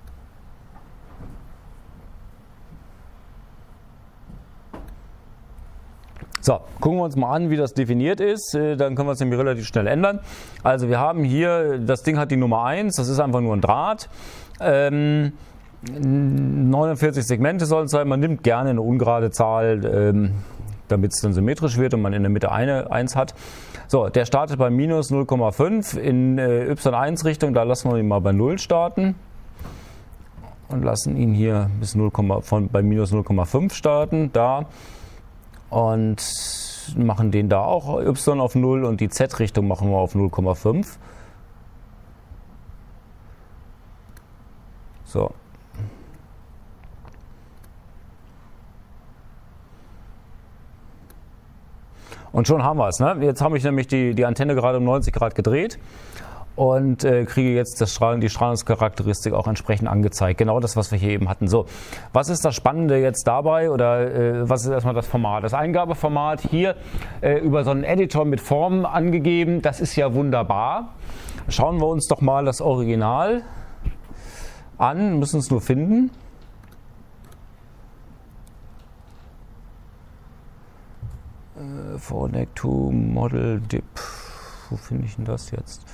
So, gucken wir uns mal an, wie das definiert ist. Dann können wir es nämlich relativ schnell ändern. Also wir haben hier, das Ding hat die Nummer eins, das ist einfach nur ein Draht. Ähm, neunundvierzig Segmente sollen es sein. Man nimmt gerne eine ungerade Zahl, ähm, damit es dann symmetrisch wird und man in der Mitte eine eins hat. So, der startet bei minus null Komma fünf in äh, Y eins Richtung, da lassen wir ihn mal bei null starten. Und lassen ihn hier bis null, von, bei minus null Komma fünf starten, da. Und machen den da auch Y auf null und die Z-Richtung machen wir auf null Komma fünf. So. Und schon haben wir es. Ne? Jetzt habe ich nämlich die, die Antenne gerade um neunzig Grad gedreht und äh, kriege jetzt das Strahlen, die Strahlungscharakteristik auch entsprechend angezeigt. Genau das, was wir hier eben hatten. So, was ist das Spannende jetzt dabei oder äh, was ist erstmal das Format? Das Eingabeformat hier äh, über so einen Editor mit Formen angegeben, das ist ja wunderbar. Schauen wir uns doch mal das Original an, müssen es nur finden. Äh, Fornect to Model Dip. Wo finde ich denn das jetzt?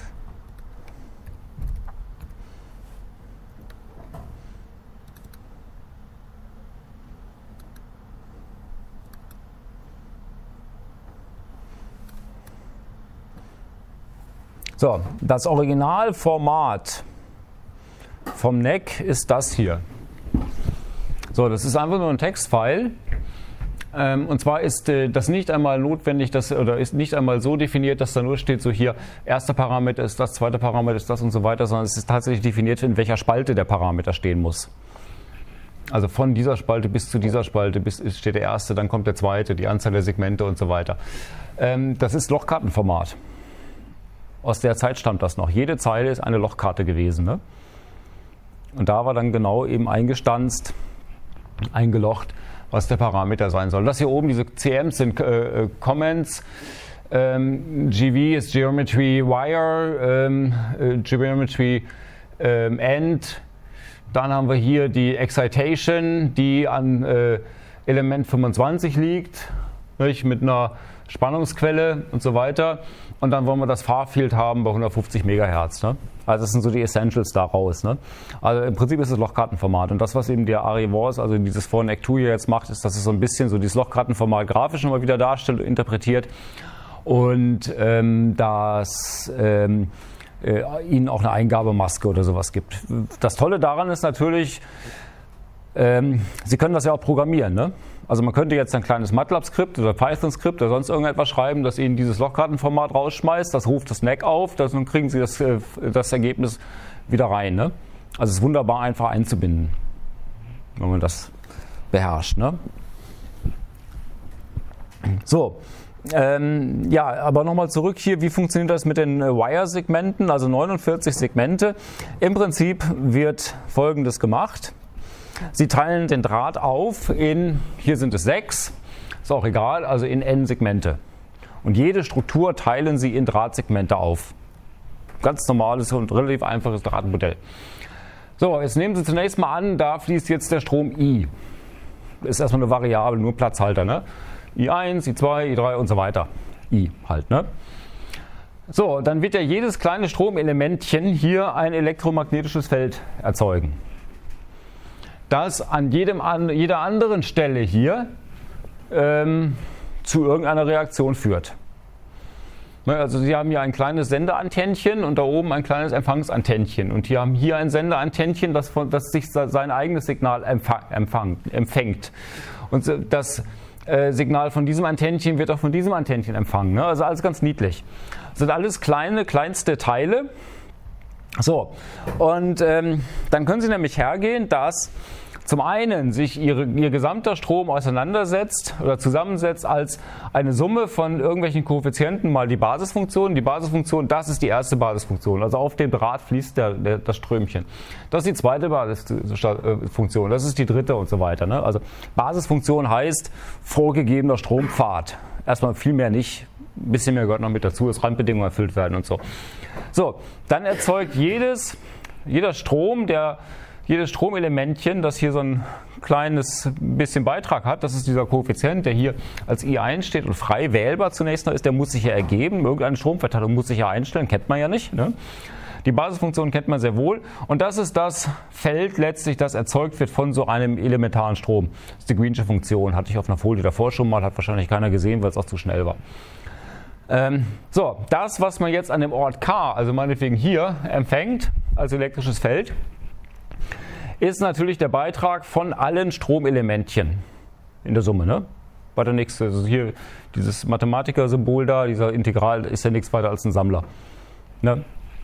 So, das Originalformat vom N E C ist das hier. So, das ist einfach nur ein Textfile. Ähm, und zwar ist äh, das nicht einmal notwendig, dass, oder ist nicht einmal so definiert, dass da nur steht, so hier, erster Parameter ist das, zweiter Parameter ist das und so weiter, sondern es ist tatsächlich definiert, in welcher Spalte der Parameter stehen muss. Also von dieser Spalte bis zu dieser Spalte bis steht der erste, dann kommt der zweite, die Anzahl der Segmente und so weiter. Ähm, das ist Lochkartenformat. Aus der Zeit stammt das noch. Jede Zeile ist eine Lochkarte gewesen. Ne? Und da war dann genau eben eingestanzt, eingelocht, was der Parameter sein soll. Das hier oben, diese C Ms sind äh, Comments. Ähm, G V ist Geometry Wire, ähm, äh, Geometry ähm, End. Dann haben wir hier die Excitation, die an äh, Element fünfundzwanzig liegt, nicht, mit einer Spannungsquelle und so weiter. Und dann wollen wir das Farfield haben bei hundertfünfzig Megahertz. Ne? Also das sind so die Essentials daraus. Ne? Also im Prinzip ist es Lochkartenformat. Und das, was eben der Arivors, also dieses Fornect zwei hier jetzt macht, ist, dass es so ein bisschen so dieses Lochkartenformat grafisch nochmal wieder darstellt und interpretiert. und ähm, dass ähm, äh, Ihnen auch eine Eingabemaske oder sowas gibt. Das Tolle daran ist natürlich, ähm, Sie können das ja auch programmieren, ne? Also man könnte jetzt ein kleines MATLAB-Skript oder Python-Skript oder sonst irgendetwas schreiben, das Ihnen dieses Lochkartenformat rausschmeißt, das ruft das N A C auf, das, dann kriegen Sie das, das Ergebnis wieder rein. Ne? Also es ist wunderbar einfach einzubinden, wenn man das beherrscht. Ne? So, ähm, ja, aber nochmal zurück hier, wie funktioniert das mit den Wire-Segmenten, also neunundvierzig Segmente. Im Prinzip wird Folgendes gemacht. Sie teilen den Draht auf in, hier sind es sechs, ist auch egal, also in n Segmente. Und jede Struktur teilen Sie in Drahtsegmente auf. Ganz normales und relativ einfaches Drahtmodell. So, jetzt nehmen Sie zunächst mal an, da fließt jetzt der Strom I. Das ist erstmal eine Variable, nur Platzhalter, ne? I eins, I zwei, I drei und so weiter. I halt, ne? So, dann wird ja jedes kleine Stromelementchen hier ein elektromagnetisches Feld erzeugen, das an jedem an, jeder anderen Stelle hier ähm, zu irgendeiner Reaktion führt. Also Sie haben hier ein kleines Sendeantennchen und da oben ein kleines Empfangsantennchen. Und hier haben hier ein Sendeantennchen, das, von, das sich sein eigenes Signal empfang, empfang, empfängt. Und das äh, Signal von diesem Antennchen wird auch von diesem Antennchen empfangen. Ne? Also alles ganz niedlich. Das sind alles kleine, kleinste Teile. So, und ähm, dann können Sie nämlich hergehen, dass zum einen sich ihre, ihr gesamter Strom auseinandersetzt oder zusammensetzt als eine Summe von irgendwelchen Koeffizienten mal die Basisfunktion. Die Basisfunktion, das ist die erste Basisfunktion. Also auf dem Draht fließt der, der, das Strömchen. Das ist die zweite Basisfunktion, das ist die dritte und so weiter. Ne? Also Basisfunktion heißt vorgegebener Strompfad. Erstmal viel mehr nicht. Ein bisschen mehr gehört noch mit dazu, dass Randbedingungen erfüllt werden und so. So, dann erzeugt jedes, jeder Strom, der, jedes Stromelementchen, das hier so ein kleines bisschen Beitrag hat, das ist dieser Koeffizient, der hier als I eins steht und frei wählbar zunächst noch ist, der muss sich ja ergeben. Irgendeine Stromverteilung muss sich ja einstellen, kennt man ja nicht. Ne? Die Basisfunktion kennt man sehr wohl und das ist das Feld letztlich, das erzeugt wird von so einem elementaren Strom. Das ist die Greensche Funktion, hatte ich auf einer Folie davor schon mal, hat wahrscheinlich keiner gesehen, weil es auch zu schnell war. Ähm, so, das, was man jetzt an dem Ort K, also meinetwegen hier, empfängt als elektrisches Feld, ist natürlich der Beitrag von allen Stromelementchen in der Summe. Ne? Weiter nichts. Also hier dieses Mathematiker-Symbol da, dieser Integral, ist ja nichts weiter als ein Sammler. Ne?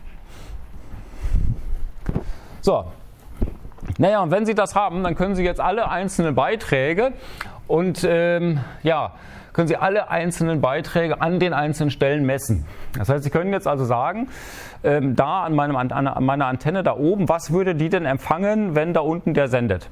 So. Naja, und wenn Sie das haben, dann können Sie jetzt alle einzelnen Beiträge und ähm, ja, können Sie alle einzelnen Beiträge an den einzelnen Stellen messen. Das heißt, Sie können jetzt also sagen, ähm, da an, meinem, an, an meiner Antenne da oben, was würde die denn empfangen, wenn da unten der sendet?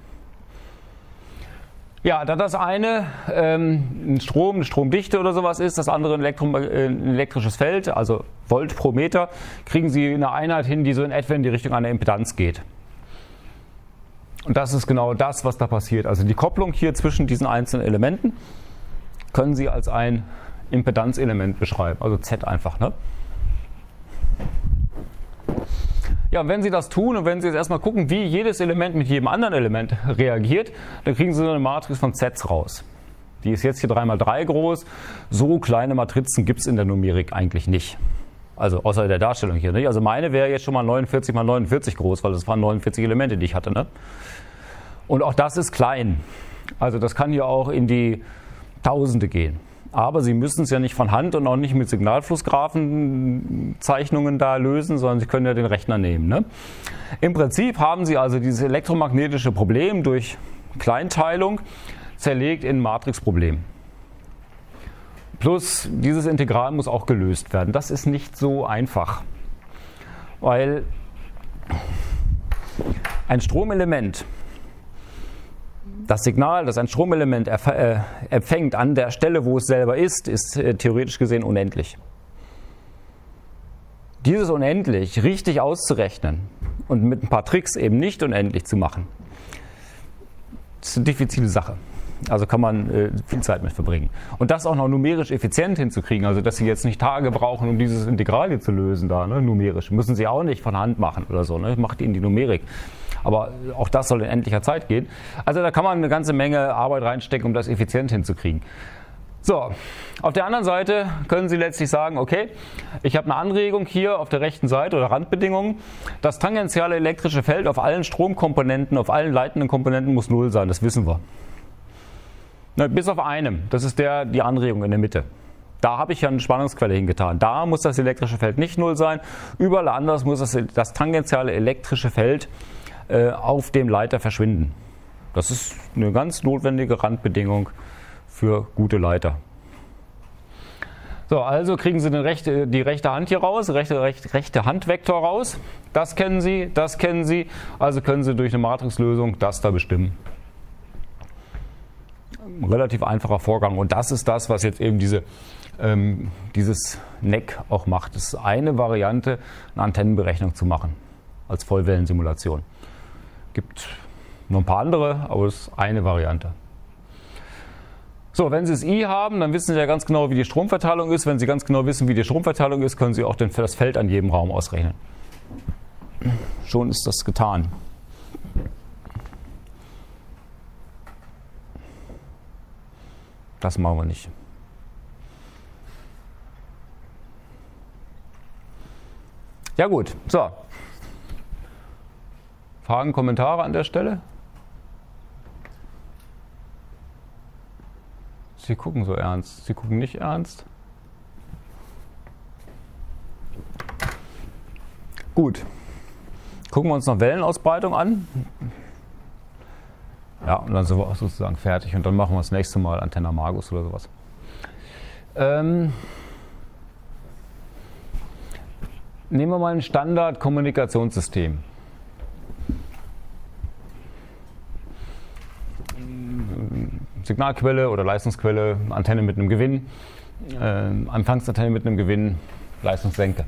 Ja, da das eine ähm, ein Strom, eine Stromdichte oder sowas ist, das andere ein, Elektro, äh, ein elektrisches Feld, also Volt pro Meter, kriegen Sie eine Einheit hin, die so in etwa in die Richtung einer Impedanz geht. Und das ist genau das, was da passiert. Also die Kopplung hier zwischen diesen einzelnen Elementen können Sie als ein Impedanzelement beschreiben, also Z einfach. Ne? Ja, und wenn Sie das tun und wenn Sie jetzt erstmal gucken, wie jedes Element mit jedem anderen Element reagiert, dann kriegen Sie so eine Matrix von Zs raus. Die ist jetzt hier drei mal drei groß. So kleine Matrizen gibt es in der Numerik eigentlich nicht. Also außer in der Darstellung hier. Nicht? Also meine wäre jetzt schon mal neunundvierzig mal neunundvierzig groß, weil das waren neunundvierzig Elemente, die ich hatte. Ne? Und auch das ist klein. Also das kann hier auch in die Tausende gehen. Aber Sie müssen es ja nicht von Hand und auch nicht mit Signalflussgraphenzeichnungen da lösen, sondern Sie können ja den Rechner nehmen. Ne? Im Prinzip haben Sie also dieses elektromagnetische Problem durch Kleinteilung zerlegt in ein Matrixproblem. Plus dieses Integral muss auch gelöst werden. Das ist nicht so einfach, weil ein Stromelement, das Signal, das ein Stromelement empfängt an der Stelle, wo es selber ist, ist theoretisch gesehen unendlich. Dieses unendlich richtig auszurechnen und mit ein paar Tricks eben nicht unendlich zu machen, ist eine diffizile Sache. Also kann man äh, viel Zeit mit verbringen. Und das auch noch numerisch effizient hinzukriegen, also dass Sie jetzt nicht Tage brauchen, um dieses Integral hier zu lösen, da, ne, numerisch. Müssen Sie auch nicht von Hand machen oder so, ne, macht Ihnen die Numerik. Aber auch das soll in endlicher Zeit gehen. Also da kann man eine ganze Menge Arbeit reinstecken, um das effizient hinzukriegen. So, auf der anderen Seite können Sie letztlich sagen, okay, ich habe eine Anregung hier auf der rechten Seite oder Randbedingungen. Das tangentiale elektrische Feld auf allen Stromkomponenten, auf allen leitenden Komponenten muss null sein, das wissen wir. Na, bis auf einem, das ist der, die Anregung in der Mitte. Da habe ich ja eine Spannungsquelle hingetan. Da muss das elektrische Feld nicht null sein. Überall anders muss das, das tangentiale elektrische Feld äh, auf dem Leiter verschwinden. Das ist eine ganz notwendige Randbedingung für gute Leiter. So, also kriegen Sie den rechte, die rechte Hand hier raus, rechte, rechte, rechte Handvektor raus. Das kennen Sie, das kennen Sie. Also können Sie durch eine Matrixlösung das da bestimmen. Relativ einfacher Vorgang. Und das ist das, was jetzt eben diese, ähm, dieses N E C auch macht. Das ist eine Variante, eine Antennenberechnung zu machen als Vollwellensimulation. Gibt noch ein paar andere, aber es ist eine Variante. So, wenn Sie das I haben, dann wissen Sie ja ganz genau, wie die Stromverteilung ist. Wenn Sie ganz genau wissen, wie die Stromverteilung ist, können Sie auch den, das Feld an jedem Raum ausrechnen. Schon ist das getan. Das machen wir nicht. Ja gut, so. Fragen, Kommentare an der Stelle? Sie gucken so ernst. Sie gucken nicht ernst. Gut. Gucken wir uns noch Wellenausbreitung an. Ja, und dann sind wir auch sozusagen fertig. Und dann machen wir das nächste Mal Antenna Magus oder sowas. Ähm, nehmen wir mal ein Standard-Kommunikationssystem. Signalquelle oder Leistungsquelle, Antenne mit einem Gewinn, äh, Empfangsantenne mit einem Gewinn, Leistungssenke.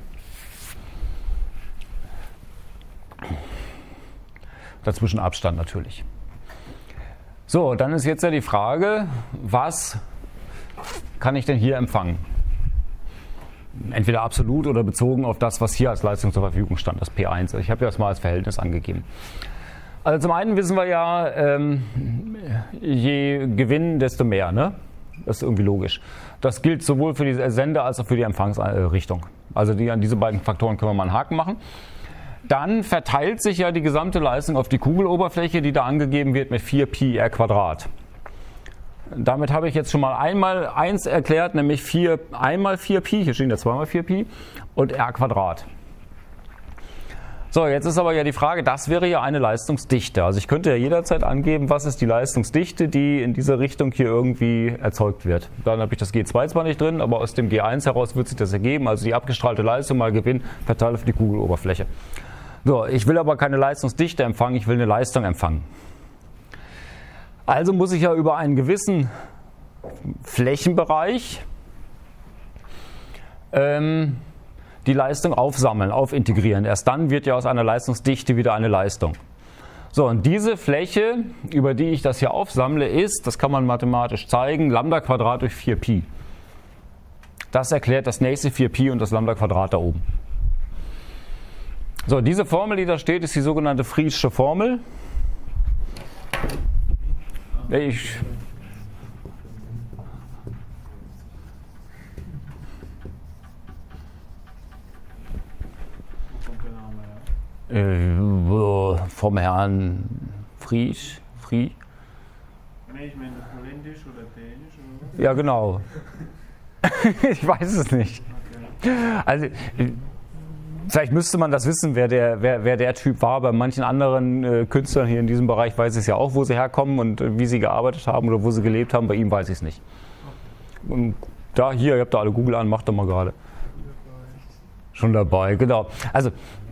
Dazwischen Abstand natürlich. So, dann ist jetzt ja die Frage, was kann ich denn hier empfangen? Entweder absolut oder bezogen auf das, was hier als Leistung zur Verfügung stand, das P eins. Ich habe ja das mal als Verhältnis angegeben. Also zum einen wissen wir ja, ähm, je Gewinn, desto mehr. Ne? Das ist irgendwie logisch. Das gilt sowohl für die Sender- als auch für die Empfangsrichtung. Also die, an diese beiden Faktoren können wir mal einen Haken machen. Dann verteilt sich ja die gesamte Leistung auf die Kugeloberfläche, die da angegeben wird mit vier Pi r Quadrat. Damit habe ich jetzt schon mal einmal eins erklärt, nämlich vier, einmal vier Pi, hier stehen ja zweimal vier Pi und r Quadrat. So, jetzt ist aber ja die Frage, das wäre ja eine Leistungsdichte. Also ich könnte ja jederzeit angeben, was ist die Leistungsdichte, die in dieser Richtung hier irgendwie erzeugt wird. Dann habe ich das G zwei zwar nicht drin, aber aus dem G eins heraus wird sich das ergeben. Also die abgestrahlte Leistung mal Gewinn verteilt auf die Kugeloberfläche. So, ich will aber keine Leistungsdichte empfangen, ich will eine Leistung empfangen. Also muss ich ja über einen gewissen Flächenbereich ähm, die Leistung aufsammeln, aufintegrieren. Erst dann wird ja aus einer Leistungsdichte wieder eine Leistung. So, und diese Fläche, über die ich das hier aufsammle, ist, das kann man mathematisch zeigen, Lambda Quadrat durch vier Pi. Das erklärt das nächste vier Pi und das Lambda Quadrat da oben. So, diese Formel, die da steht, ist die sogenannte Friesche Formel. Ich Äh, vom Herrn Friesch, Frie.
Nee, ich meine holländisch oder dänisch oder was?
Ja, genau. Ich weiß es nicht.
Okay.
Also, vielleicht müsste man das wissen, wer der, wer, wer der Typ war. Bei manchen anderen äh, Künstlern hier in diesem Bereich weiß ich es ja auch, wo sie herkommen und äh, wie sie gearbeitet haben oder wo sie gelebt haben. Bei ihm weiß ich es nicht. Und da, hier, ihr habt da alle Google an, macht doch mal gerade. Schon dabei, genau. Also,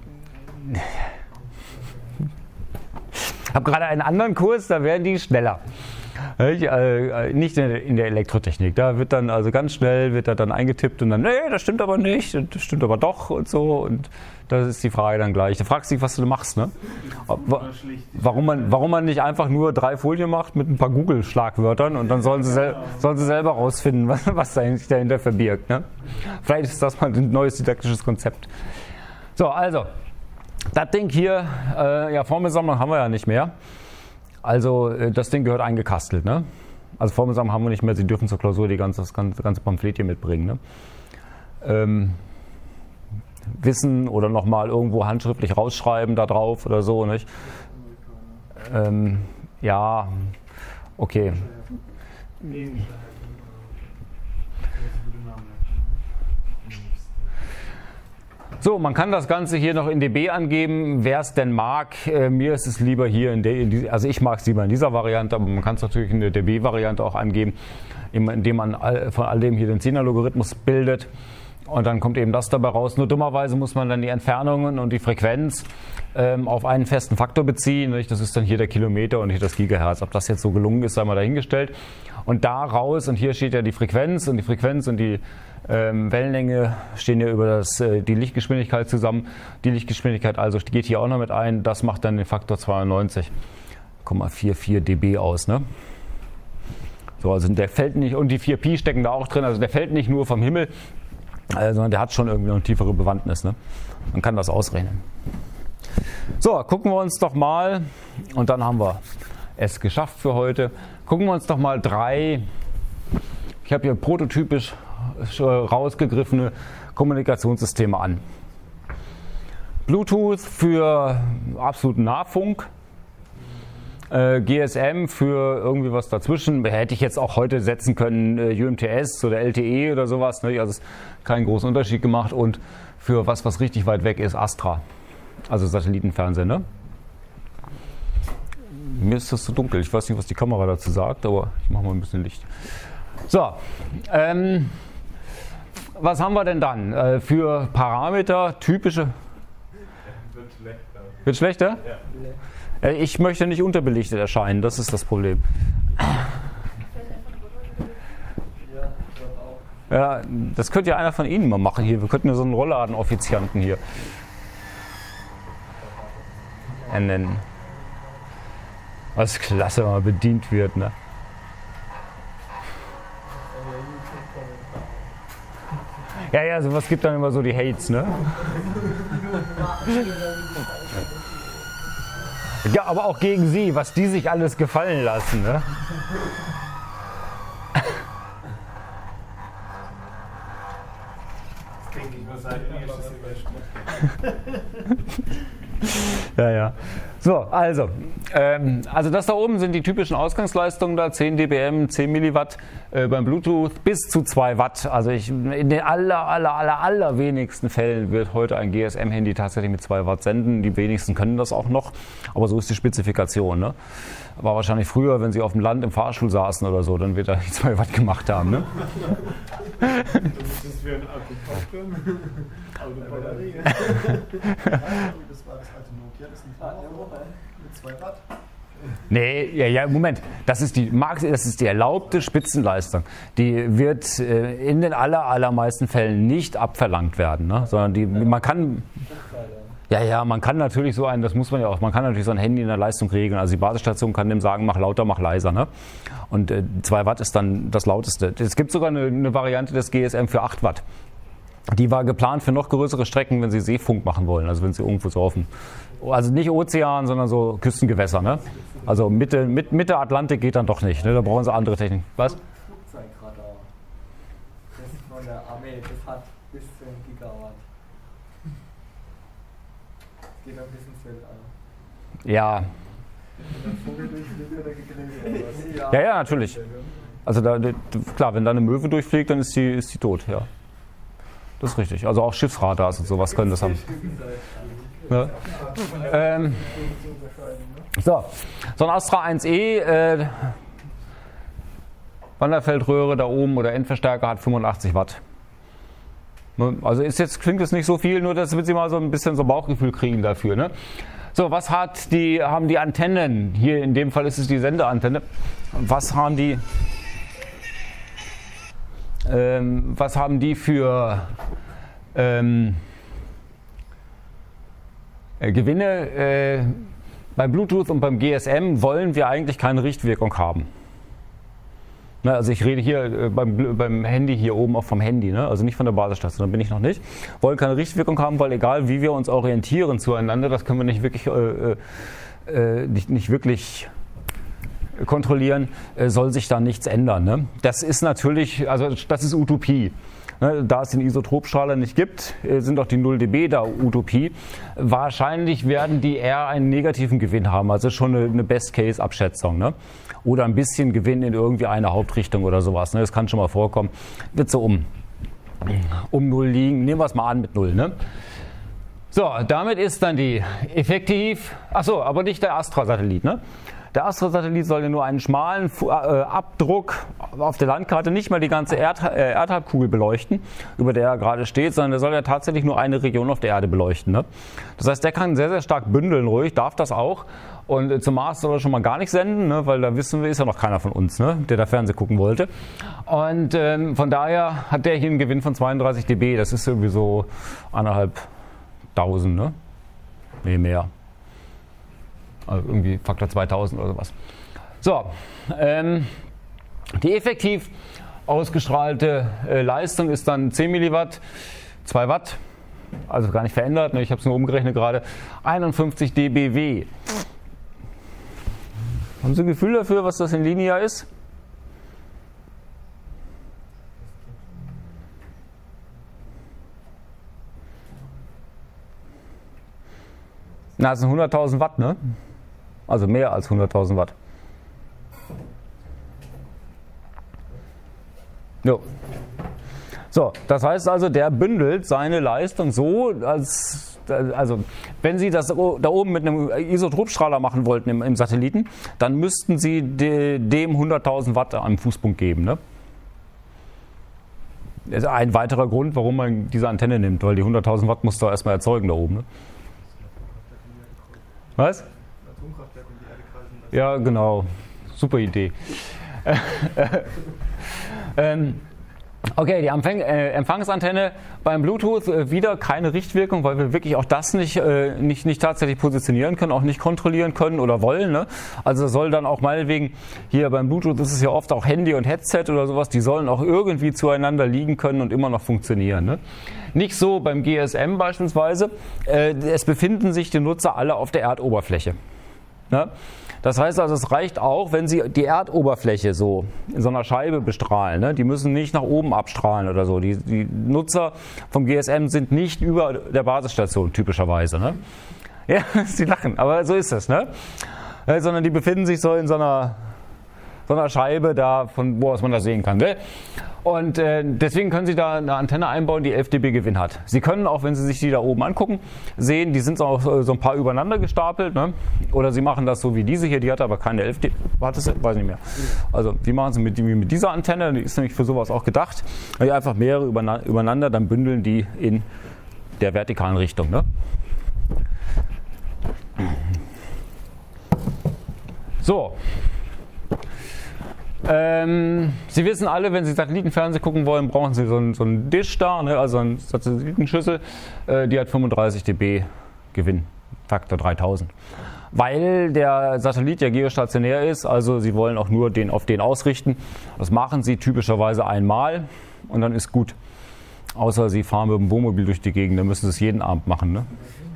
ich habe gerade einen anderen Kurs, da werden die schneller. Nicht in der Elektrotechnik. Da wird dann also ganz schnell wird da dann eingetippt und dann, nee, das stimmt aber nicht, das stimmt aber doch und so. Und das ist die Frage dann gleich. Du fragst dich, was du machst, ne? Warum man, warum man nicht einfach nur drei Folien macht mit ein paar Google-Schlagwörtern und dann sollen sie, sel sollen sie selber rausfinden, was, was sich dahinter verbirgt. Ne? Vielleicht ist das mal ein neues didaktisches Konzept. So, also, das Ding hier, äh, ja, Formelsammlung haben wir ja nicht mehr. Also, äh, das Ding gehört eingekastelt. Ne? Also Formelsammlung haben wir nicht mehr, Sie dürfen zur Klausur die ganze, das ganze, ganze Pamphlet hier mitbringen. Ne? Ähm, Wissen oder nochmal irgendwo handschriftlich rausschreiben da drauf oder so, nicht? Ähm, ja, okay. So, man kann das Ganze hier noch in dB angeben, wer es denn mag. Äh, mir ist es lieber hier, in der, in die, also ich mag es lieber in dieser Variante, aber man kann es natürlich in der dB-Variante auch angeben, indem man all, von all dem hier den Zehner-Logarithmus bildet. Und dann kommt eben das dabei raus. Nur dummerweise muss man dann die Entfernungen und die Frequenz ähm, auf einen festen Faktor beziehen. Nicht? Das ist dann hier der Kilometer und hier das Gigahertz. Ob das jetzt so gelungen ist, sei mal dahingestellt. Und daraus, und hier steht ja die Frequenz, und die Frequenz und die ähm, Wellenlänge stehen ja über das, äh, die Lichtgeschwindigkeit zusammen. Die Lichtgeschwindigkeit also geht hier auch noch mit ein. Das macht dann den Faktor zweiundneunzig Komma vierundvierzig dB aus. Ne? So, also der fällt nicht, und die vier Pi stecken da auch drin. Also der fällt nicht nur vom Himmel, sondern der hat schon irgendwie noch eine tiefere Bewandtnis. Ne? Man kann das ausrechnen. So, gucken wir uns doch mal, und dann haben wir es geschafft für heute. Gucken wir uns doch mal drei, ich habe hier prototypisch rausgegriffene Kommunikationssysteme an. Bluetooth für absoluten Nahfunk. G S M für irgendwie was dazwischen. Hätte ich jetzt auch heute setzen können, U M T S oder L T E oder sowas. Ne? Also es keinen großen Unterschied gemacht. Und für was, was richtig weit weg ist, Astra. Also Satellitenfernsehen. Ne? Mir ist das zu dunkel. Ich weiß nicht, was die Kamera dazu sagt, aber ich mache mal ein bisschen Licht. So, ähm, was haben wir denn dann? Äh, für Parameter, typische...
Wird schlechter.
Wird schlechter?
Ja.
Ich möchte nicht unterbelichtet erscheinen, das ist das Problem. Ja, das könnte ja einer von Ihnen mal machen hier. Wir könnten ja so einen Rollladen-Offizianten hier ernennen. Was klasse, wenn man bedient wird, ne? Ja, ja, sowas gibt dann immer so die Hates, ne? Ja, aber auch gegen Sie, was die sich alles gefallen lassen, ne?
Denke ich, was halt ist das
Ja, ja. So, also, ähm, also das da oben sind die typischen Ausgangsleistungen da, zehn dBm, zehn Milliwatt äh, beim Bluetooth bis zu zwei Watt. Also ich, in den aller, aller, aller, aller wenigsten Fällen wird heute ein G S M-Handy tatsächlich mit zwei Watt senden. Die wenigsten können das auch noch, aber so ist die Spezifikation. Ne? War wahrscheinlich früher, wenn Sie auf dem Land im Fahrstuhl saßen oder so, dann wird er die zwei Watt gemacht haben. Ne?
Du musst es für einen Akku kaufen. Autobatterie.
Das war das alte Nokia, das nicht war mit zwei Watt.
Nee, ja, ja, Moment. Das ist die das ist die erlaubte Spitzenleistung. Die wird äh, in den aller, allermeisten Fällen nicht abverlangt werden, ne? Sondern die, man kann, ja, ja, man kann natürlich so ein, das muss man ja auch, man kann natürlich so ein Handy in der Leistung regeln. Also die Basisstation kann dem sagen, mach lauter, mach leiser, ne? Und äh, zwei Watt ist dann das lauteste. Es gibt sogar eine, eine Variante des G S M für acht Watt. Die war geplant für noch größere Strecken, wenn Sie Seefunk machen wollen. Also wenn Sie irgendwo so auf dem, also nicht Ozean, sondern so Küstengewässer, ne? Also Mitte, Mitte Atlantik geht dann doch nicht, ne? Da brauchen Sie andere Technik. Was?
Flugzeugradar. Das ist von der Armee, das hat bis zu einem Gigawatt. Geht ein bisschen ins Weltall.
Ja.
Vogel durchfliegt oder gegrillt oder was?
Ja, ja, natürlich. Also da, klar, wenn da eine Möwe durchfliegt, dann ist die, ist die tot, ja. Das ist richtig. Also auch Schiffsradars und sowas können das haben. Ja. Ähm, so, so ein Astra eins E, äh, Wanderfeldröhre da oben oder Endverstärker hat fünfundachtzig Watt. Also ist jetzt, klingt jetzt nicht so viel, nur dass wir Sie mal so ein bisschen so Bauchgefühl kriegen dafür. Ne? So, was hat die, haben die Antennen? Hier in dem Fall ist es die Sendeantenne. Was haben die? Ähm, was haben die für ähm, äh, Gewinne? Äh, beim Bluetooth und beim G S M wollen wir eigentlich keine Richtwirkung haben. Ne, also ich rede hier äh, beim, beim Handy hier oben auch vom Handy, ne? Also nicht von der Basisstation, da bin ich noch nicht. Wollen keine Richtwirkung haben, weil egal wie wir uns orientieren zueinander, das können wir nicht wirklich, äh, äh, nicht, nicht wirklich kontrollieren, äh, soll sich da nichts ändern. Ne? Das ist natürlich, also das ist Utopie. Ne? Da es den Isotropstrahler nicht gibt, äh, sind auch die null dB da Utopie. Wahrscheinlich werden die eher einen negativen Gewinn haben, also schon eine, eine Best-Case-Abschätzung. Ne? Oder ein bisschen Gewinn in irgendwie eine Hauptrichtung oder sowas. Ne? Das kann schon mal vorkommen. Wird so um, um null liegen. Nehmen wir es mal an mit null. Ne? So, damit ist dann die effektiv, achso, aber nicht der Astra-Satellit. Ne? Der Astra-Satellit soll ja nur einen schmalen äh, Abdruck auf der Landkarte, nicht mal die ganze Erd, äh, Erdhalbkugel beleuchten, über der er gerade steht, sondern der soll ja tatsächlich nur eine Region auf der Erde beleuchten. Ne? Das heißt, der kann sehr, sehr stark bündeln, ruhig, darf das auch. Und äh, zum Mars soll er schon mal gar nicht senden, ne? Weil da wissen wir, ist ja noch keiner von uns, ne? Der da Fernsehen gucken wollte. Und ähm, von daher hat der hier einen Gewinn von zweiunddreißig dB, das ist irgendwie so anderthalb tausend, ne? Nee, mehr. Also irgendwie Faktor zweitausend oder sowas. So, ähm, die effektiv ausgestrahlte äh, Leistung ist dann zehn Milliwatt, zwei Watt, also gar nicht verändert, ne? Ich habe es nur umgerechnet gerade, einundfünfzig dBW. Haben Sie ein Gefühl dafür, was das in Linear ist? Na, das sind hunderttausend Watt, ne? Also mehr als hunderttausend Watt. Jo. So, das heißt also, der bündelt seine Leistung so, als, also wenn Sie das da oben mit einem Isotropstrahler machen wollten im, im Satelliten, dann müssten Sie de, dem hunderttausend Watt am Fußpunkt geben, ne? Das ist ein weiterer Grund, warum man diese Antenne nimmt, weil die hunderttausend Watt muss da erstmal erzeugen da oben, ne? Was?
Atomkraftwerk und die Erde kreisen.
Ja, genau. Super Idee. ähm, okay, die Empfang, äh, Empfangsantenne beim Bluetooth äh, wieder keine Richtwirkung, weil wir wirklich auch das nicht, äh, nicht, nicht tatsächlich positionieren können, auch nicht kontrollieren können oder wollen. Ne? Also soll dann auch meinetwegen, hier beim Bluetooth ist es ja oft auch Handy und Headset oder sowas, die sollen auch irgendwie zueinander liegen können und immer noch funktionieren. Ne? Nicht so beim G S M beispielsweise. Äh, es befinden sich die Nutzer alle auf der Erdoberfläche. Ne? Das heißt also, es reicht auch, wenn Sie die Erdoberfläche so in so einer Scheibe bestrahlen. Ne? Die müssen nicht nach oben abstrahlen oder so. Die, die Nutzer vom G S M sind nicht über der Basisstation typischerweise. Ne? Ja, Sie lachen, aber so ist es. Ne? Äh, sondern die befinden sich so in so einer, so einer Scheibe, da, von wo aus man das sehen kann. Ne? Und äh, deswegen können Sie da eine Antenne einbauen, die elf dB Gewinn hat. Sie können auch, wenn Sie sich die da oben angucken, sehen, die sind auch so ein paar übereinander gestapelt. Ne? Oder Sie machen das so wie diese hier, die hat aber keine elf dB. Warte, weiß nicht mehr. Also, wie machen Sie mit, mit dieser Antenne? Die ist nämlich für sowas auch gedacht. Einfach mehrere übereinander, dann bündeln die in der vertikalen Richtung. Ne? So. Ähm, Sie wissen alle, wenn Sie Satellitenfernsehen gucken wollen, brauchen Sie so einen, so einen Dish da, ne, also eine Satellitenschüssel, äh, die hat fünfunddreißig dB Gewinn, Faktor dreitausend. Weil der Satellit ja geostationär ist, also Sie wollen auch nur den, auf den ausrichten. Das machen Sie typischerweise einmal und dann ist gut. Außer Sie fahren mit dem Wohnmobil durch die Gegend, dann müssen Sie es jeden Abend machen. Ne?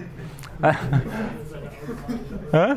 Hä?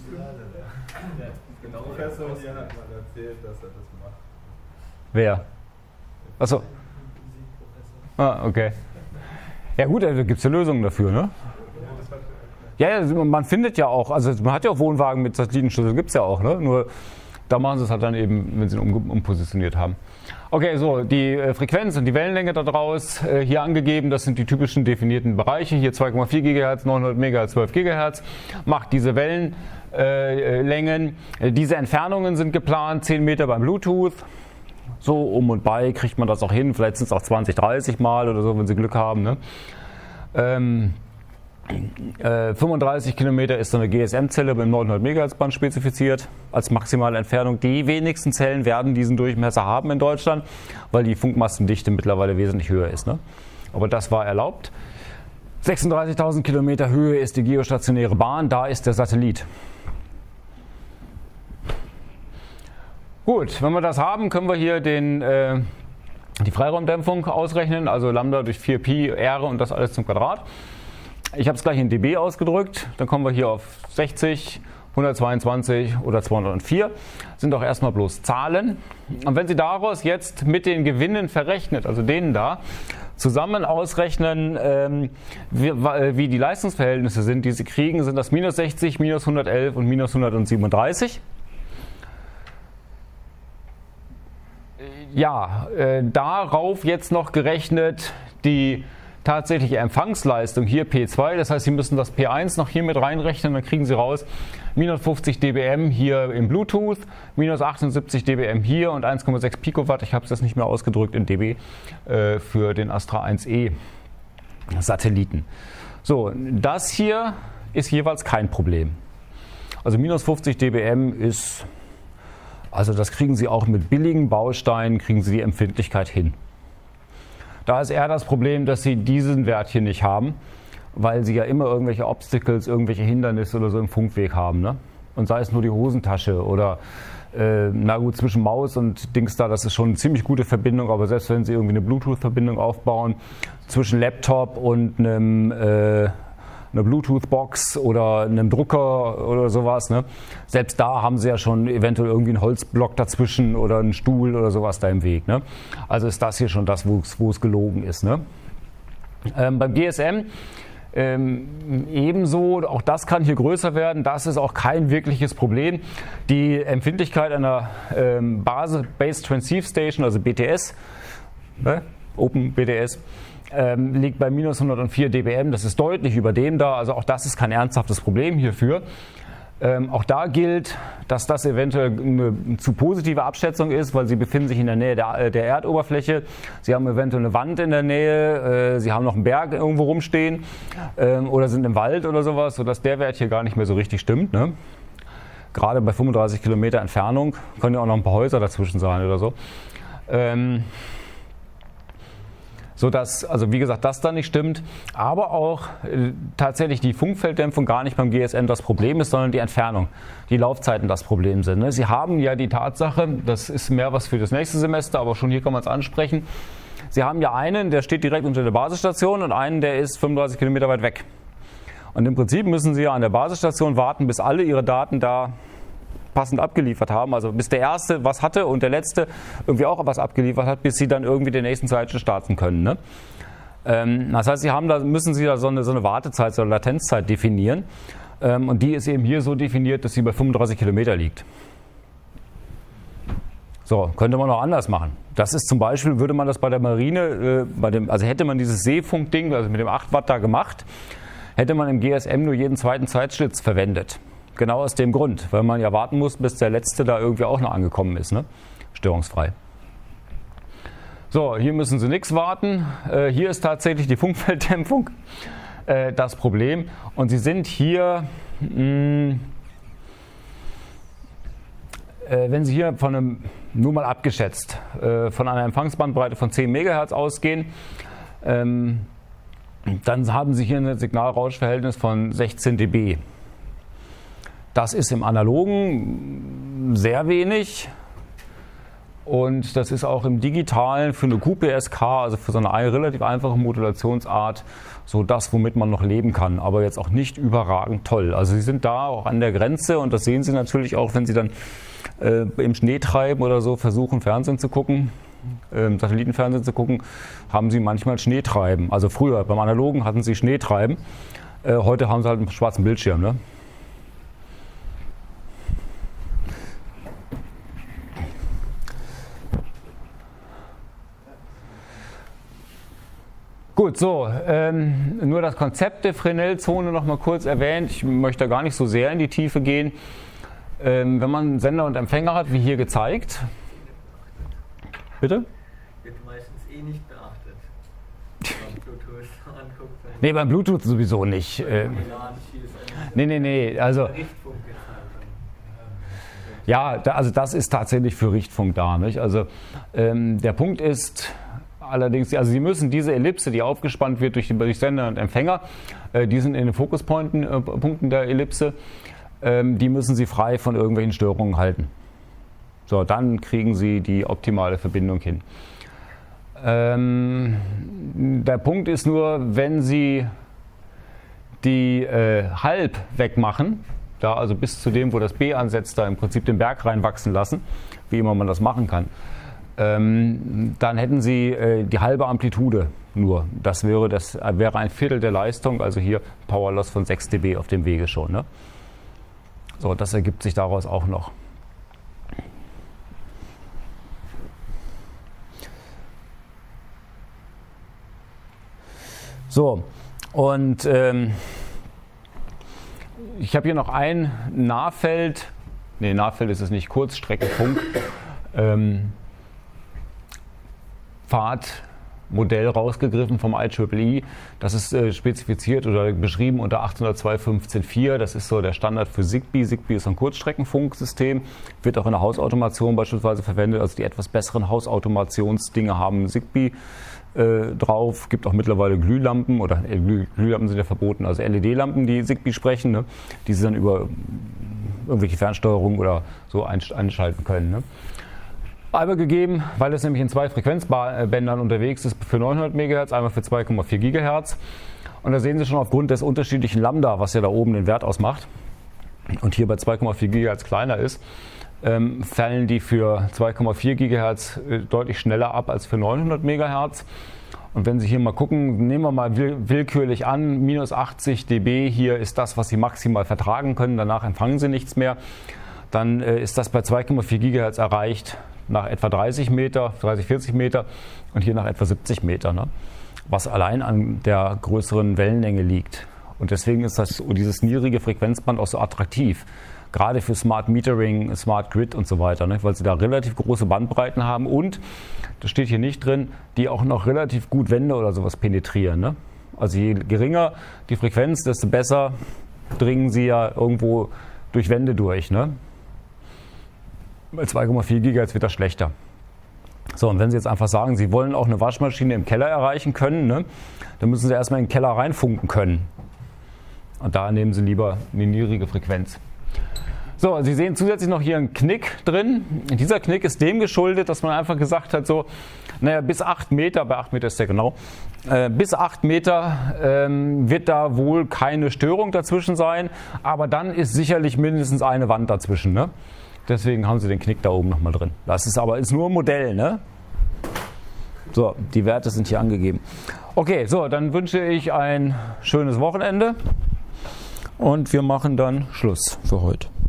Professor hier hat mal erzählt, dass er das macht.
Wer? Achso. Ah, okay. Ja gut, da gibt es ja Lösungen dafür, ne? Ja, ja, man findet ja auch, also man hat ja auch Wohnwagen mit Satellitenschüssel, gibt es ja auch, ne? Nur da machen sie es halt dann eben, wenn sie ihn um, umpositioniert haben. Okay, so, die äh, Frequenz und die Wellenlänge da draus äh, hier angegeben, das sind die typischen definierten Bereiche. Hier zwei Komma vier Gigahertz, neunhundert Megahertz, zwölf Gigahertz. Macht diese Wellenlängen. Äh, diese Entfernungen sind geplant, zehn Meter beim Bluetooth. So um und bei kriegt man das auch hin. Vielleicht sind es auch zwanzig, dreißig Mal oder so, wenn Sie Glück haben. Ne? Ähm, äh, fünfunddreißig Kilometer ist so eine G S M-Zelle beim neunhundert Megahertz Band spezifiziert als maximale Entfernung. Die wenigsten Zellen werden diesen Durchmesser haben in Deutschland, weil die Funkmassendichte mittlerweile wesentlich höher ist. Ne? Aber das war erlaubt. sechsunddreißigtausend Kilometer Höhe ist die geostationäre Bahn, da ist der Satellit. Gut, wenn wir das haben, können wir hier den, äh, die Freiraumdämpfung ausrechnen, also Lambda durch vier Pi, R und das alles zum Quadrat. Ich habe es gleich in dB ausgedrückt, dann kommen wir hier auf sechzig hundertzweiundzwanzig oder zweihundertvier, sind doch erstmal bloß Zahlen. Und wenn Sie daraus jetzt mit den Gewinnen verrechnet, also denen da, zusammen ausrechnen, ähm, wie, wie die Leistungsverhältnisse sind, die Sie kriegen, sind das minus sechzig, minus hundertelf und minus hundertsiebenunddreißig. Ja, äh, darauf jetzt noch gerechnet die tatsächliche Empfangsleistung, hier P zwei, das heißt, Sie müssen das P eins noch hier mit reinrechnen, dann kriegen Sie raus minus fünfzig dBm hier im Bluetooth, minus achtundsiebzig dBm hier und eins Komma sechs Picowatt, ich habe es jetzt nicht mehr ausgedrückt in dB, äh, für den Astra eins E Satelliten. So, das hier ist jeweils kein Problem. Also minus fünfzig dBm ist, also das kriegen Sie auch mit billigen Bausteinen, kriegen Sie die Empfindlichkeit hin. Da ist eher das Problem, dass Sie diesen Wert hier nicht haben, weil Sie ja immer irgendwelche Obstacles, irgendwelche Hindernisse oder so im Funkweg haben. Ne? Und sei es nur die Hosentasche oder, äh, na gut, zwischen Maus und Dings da, das ist schon eine ziemlich gute Verbindung, aber selbst wenn Sie irgendwie eine Bluetooth-Verbindung aufbauen, zwischen Laptop und einem, äh, einer Bluetooth-Box oder einem Drucker oder sowas, ne? Selbst da haben Sie ja schon eventuell irgendwie einen Holzblock dazwischen oder einen Stuhl oder sowas da im Weg. Ne? Also ist das hier schon das, wo es, wo es gelogen ist. Ne? Ähm, beim G S M ähm, ebenso, auch das kann hier größer werden, das ist auch kein wirkliches Problem. Die Empfindlichkeit einer ähm, Base, Base Transceive Station, also B T S, ne? Open B T S, Ähm, liegt bei minus hundertvier dBm, das ist deutlich über dem da, also auch das ist kein ernsthaftes Problem hierfür. Ähm, auch da gilt, dass das eventuell eine zu positive Abschätzung ist, weil Sie befinden sich in der Nähe der, der Erdoberfläche, Sie haben eventuell eine Wand in der Nähe, äh, Sie haben noch einen Berg irgendwo rumstehen ähm, oder sind im Wald oder sowas, sodass der Wert hier gar nicht mehr so richtig stimmt. Ne? Gerade bei fünfunddreißig Kilometer Entfernung können ja auch noch ein paar Häuser dazwischen sein oder so. Ähm, So dass, also wie gesagt, das da nicht stimmt, aber auch äh, tatsächlich die Funkfelddämpfung gar nicht beim G S M das Problem ist, sondern die Entfernung, die Laufzeiten das Problem sind. Ne? Sie haben ja die Tatsache, das ist mehr was für das nächste Semester, aber schon hier kann man es ansprechen, Sie haben ja einen, der steht direkt unter der Basisstation und einen, der ist fünfunddreißig Kilometer weit weg. Und im Prinzip müssen Sie ja an der Basisstation warten, bis alle Ihre Daten da passend abgeliefert haben, also bis der Erste was hatte und der Letzte irgendwie auch was abgeliefert hat, bis Sie dann irgendwie den nächsten Zeitschritt starten können. Ne? Ähm, das heißt, Sie haben da, müssen Sie da so eine, so eine Wartezeit, so eine Latenzzeit definieren ähm, und die ist eben hier so definiert, dass sie bei fünfunddreißig Kilometer liegt. So, könnte man auch anders machen. Das ist zum Beispiel, würde man das bei der Marine, äh, bei dem, also hätte man dieses Seefunkding, also mit dem acht Watt da gemacht, hätte man im G S M nur jeden zweiten Zeitschritt verwendet. Genau aus dem Grund, weil man ja warten muss, bis der Letzte da irgendwie auch noch angekommen ist, ne? Störungsfrei. So, hier müssen Sie nichts warten. Äh, hier ist tatsächlich die Funkfelddämpfung äh, das Problem. Und Sie sind hier, mh, äh, wenn Sie hier von einem, nur mal abgeschätzt, äh, von einer Empfangsbandbreite von zehn Megahertz ausgehen, ähm, dann haben Sie hier ein Signalrauschverhältnis von sechzehn dB. Das ist im Analogen sehr wenig und das ist auch im Digitalen für eine Q P S K, also für so eine relativ einfache Modulationsart, so das, womit man noch leben kann, aber jetzt auch nicht überragend toll. Also Sie sind da auch an der Grenze und das sehen Sie natürlich auch, wenn Sie dann äh, im Schnee treiben oder so versuchen, Fernsehen zu gucken, äh, Satellitenfernsehen zu gucken, haben Sie manchmal Schneetreiben. Also früher, beim Analogen hatten Sie Schneetreiben, äh, heute haben Sie halt einen schwarzen Bildschirm, ne? Gut, so, ähm, nur das Konzept der Fresnel-Zone noch mal kurz erwähnt. Ich möchte da gar nicht so sehr in die Tiefe gehen. Ähm, wenn man Sender und Empfänger hat, wie hier gezeigt. Bitte?
Wird meistens eh nicht beachtet, wenn man Bluetooth anguckt.
Nee, beim Bluetooth sowieso nicht. Ähm, nee, nee, nee, also... Ja, da, also das ist tatsächlich für Richtfunk da, nicht? Also ähm, der Punkt ist... Allerdings, also Sie müssen diese Ellipse, die aufgespannt wird durch, die, durch Sender und Empfänger, äh, die sind in den Fokuspunkten äh, Punkten der Ellipse, ähm, die müssen Sie frei von irgendwelchen Störungen halten. So, dann kriegen Sie die optimale Verbindung hin. Ähm, der Punkt ist nur, wenn Sie die äh, halb wegmachen, da also bis zu dem, wo das B ansetzt, da im Prinzip den Berg reinwachsen lassen, wie immer man das machen kann, ähm, dann hätten Sie äh, die halbe Amplitude nur. Das wäre, das wäre ein Viertel der Leistung, also hier Power Loss von sechs dB auf dem Wege schon. Ne? So, das ergibt sich daraus auch noch. So, und ähm, ich habe hier noch ein Nahfeld, nee, Nahfeld ist es nicht, Kurzstreckenfunk, ähm, Pfadmodell rausgegriffen vom I E E E. Das ist äh, spezifiziert oder beschrieben unter achthundertzwei Punkt fünfzehn Punkt vier. Das ist so der Standard für Zigbee. Zigbee ist ein Kurzstreckenfunksystem, wird auch in der Hausautomation beispielsweise verwendet. Also die etwas besseren Hausautomationsdinge haben Zigbee äh, drauf. Gibt auch mittlerweile Glühlampen, oder äh, Glüh, Glühlampen sind ja verboten, also L E D-Lampen, die Zigbee sprechen, ne? Die sie dann über irgendwelche Fernsteuerung oder so einschalten können. Ne? Einmal gegeben, weil es nämlich in zwei Frequenzbändern unterwegs ist für neunhundert Megahertz, einmal für zwei Komma vier Gigahertz. Und da sehen Sie schon aufgrund des unterschiedlichen Lambda, was ja da oben den Wert ausmacht und hier bei zwei Komma vier Gigahertz kleiner ist, ähm, fallen die für zwei Komma vier Gigahertz äh, deutlich schneller ab als für neunhundert Megahertz. Und wenn Sie hier mal gucken, nehmen wir mal will, willkürlich an, minus achtzig dB, hier ist das, was Sie maximal vertragen können, danach empfangen Sie nichts mehr. Dann äh, ist das bei zwei Komma vier Gigahertz erreicht nach etwa dreißig Meter, dreißig, vierzig Meter und hier nach etwa siebzig Meter, ne? Was allein an der größeren Wellenlänge liegt. Und deswegen ist das, dieses niedrige Frequenzband auch so attraktiv, gerade für Smart Metering, Smart Grid und so weiter, ne? Weil sie da relativ große Bandbreiten haben und, das steht hier nicht drin, die auch noch relativ gut Wände oder sowas penetrieren. Ne? Also je geringer die Frequenz, desto besser dringen sie ja irgendwo durch Wände durch. Ne? Bei zwei Komma vier Gigahertz wird das schlechter. So, und wenn Sie jetzt einfach sagen, Sie wollen auch eine Waschmaschine im Keller erreichen können, ne, dann müssen Sie erstmal in den Keller reinfunken können. Und da nehmen Sie lieber eine niedrige Frequenz. So, Sie sehen zusätzlich noch hier einen Knick drin. Dieser Knick ist dem geschuldet, dass man einfach gesagt hat, so, naja, bis acht Meter, bei acht Meter ist der genau, äh, bis acht Meter ähm, wird da wohl keine Störung dazwischen sein, aber dann ist sicherlich mindestens eine Wand dazwischen, ne? Deswegen haben Sie den Knick da oben nochmal drin. Das ist aber ist nur ein Modell, ne? So, die Werte sind hier angegeben. Okay, so, dann wünsche ich ein schönes Wochenende und wir machen dann Schluss für heute.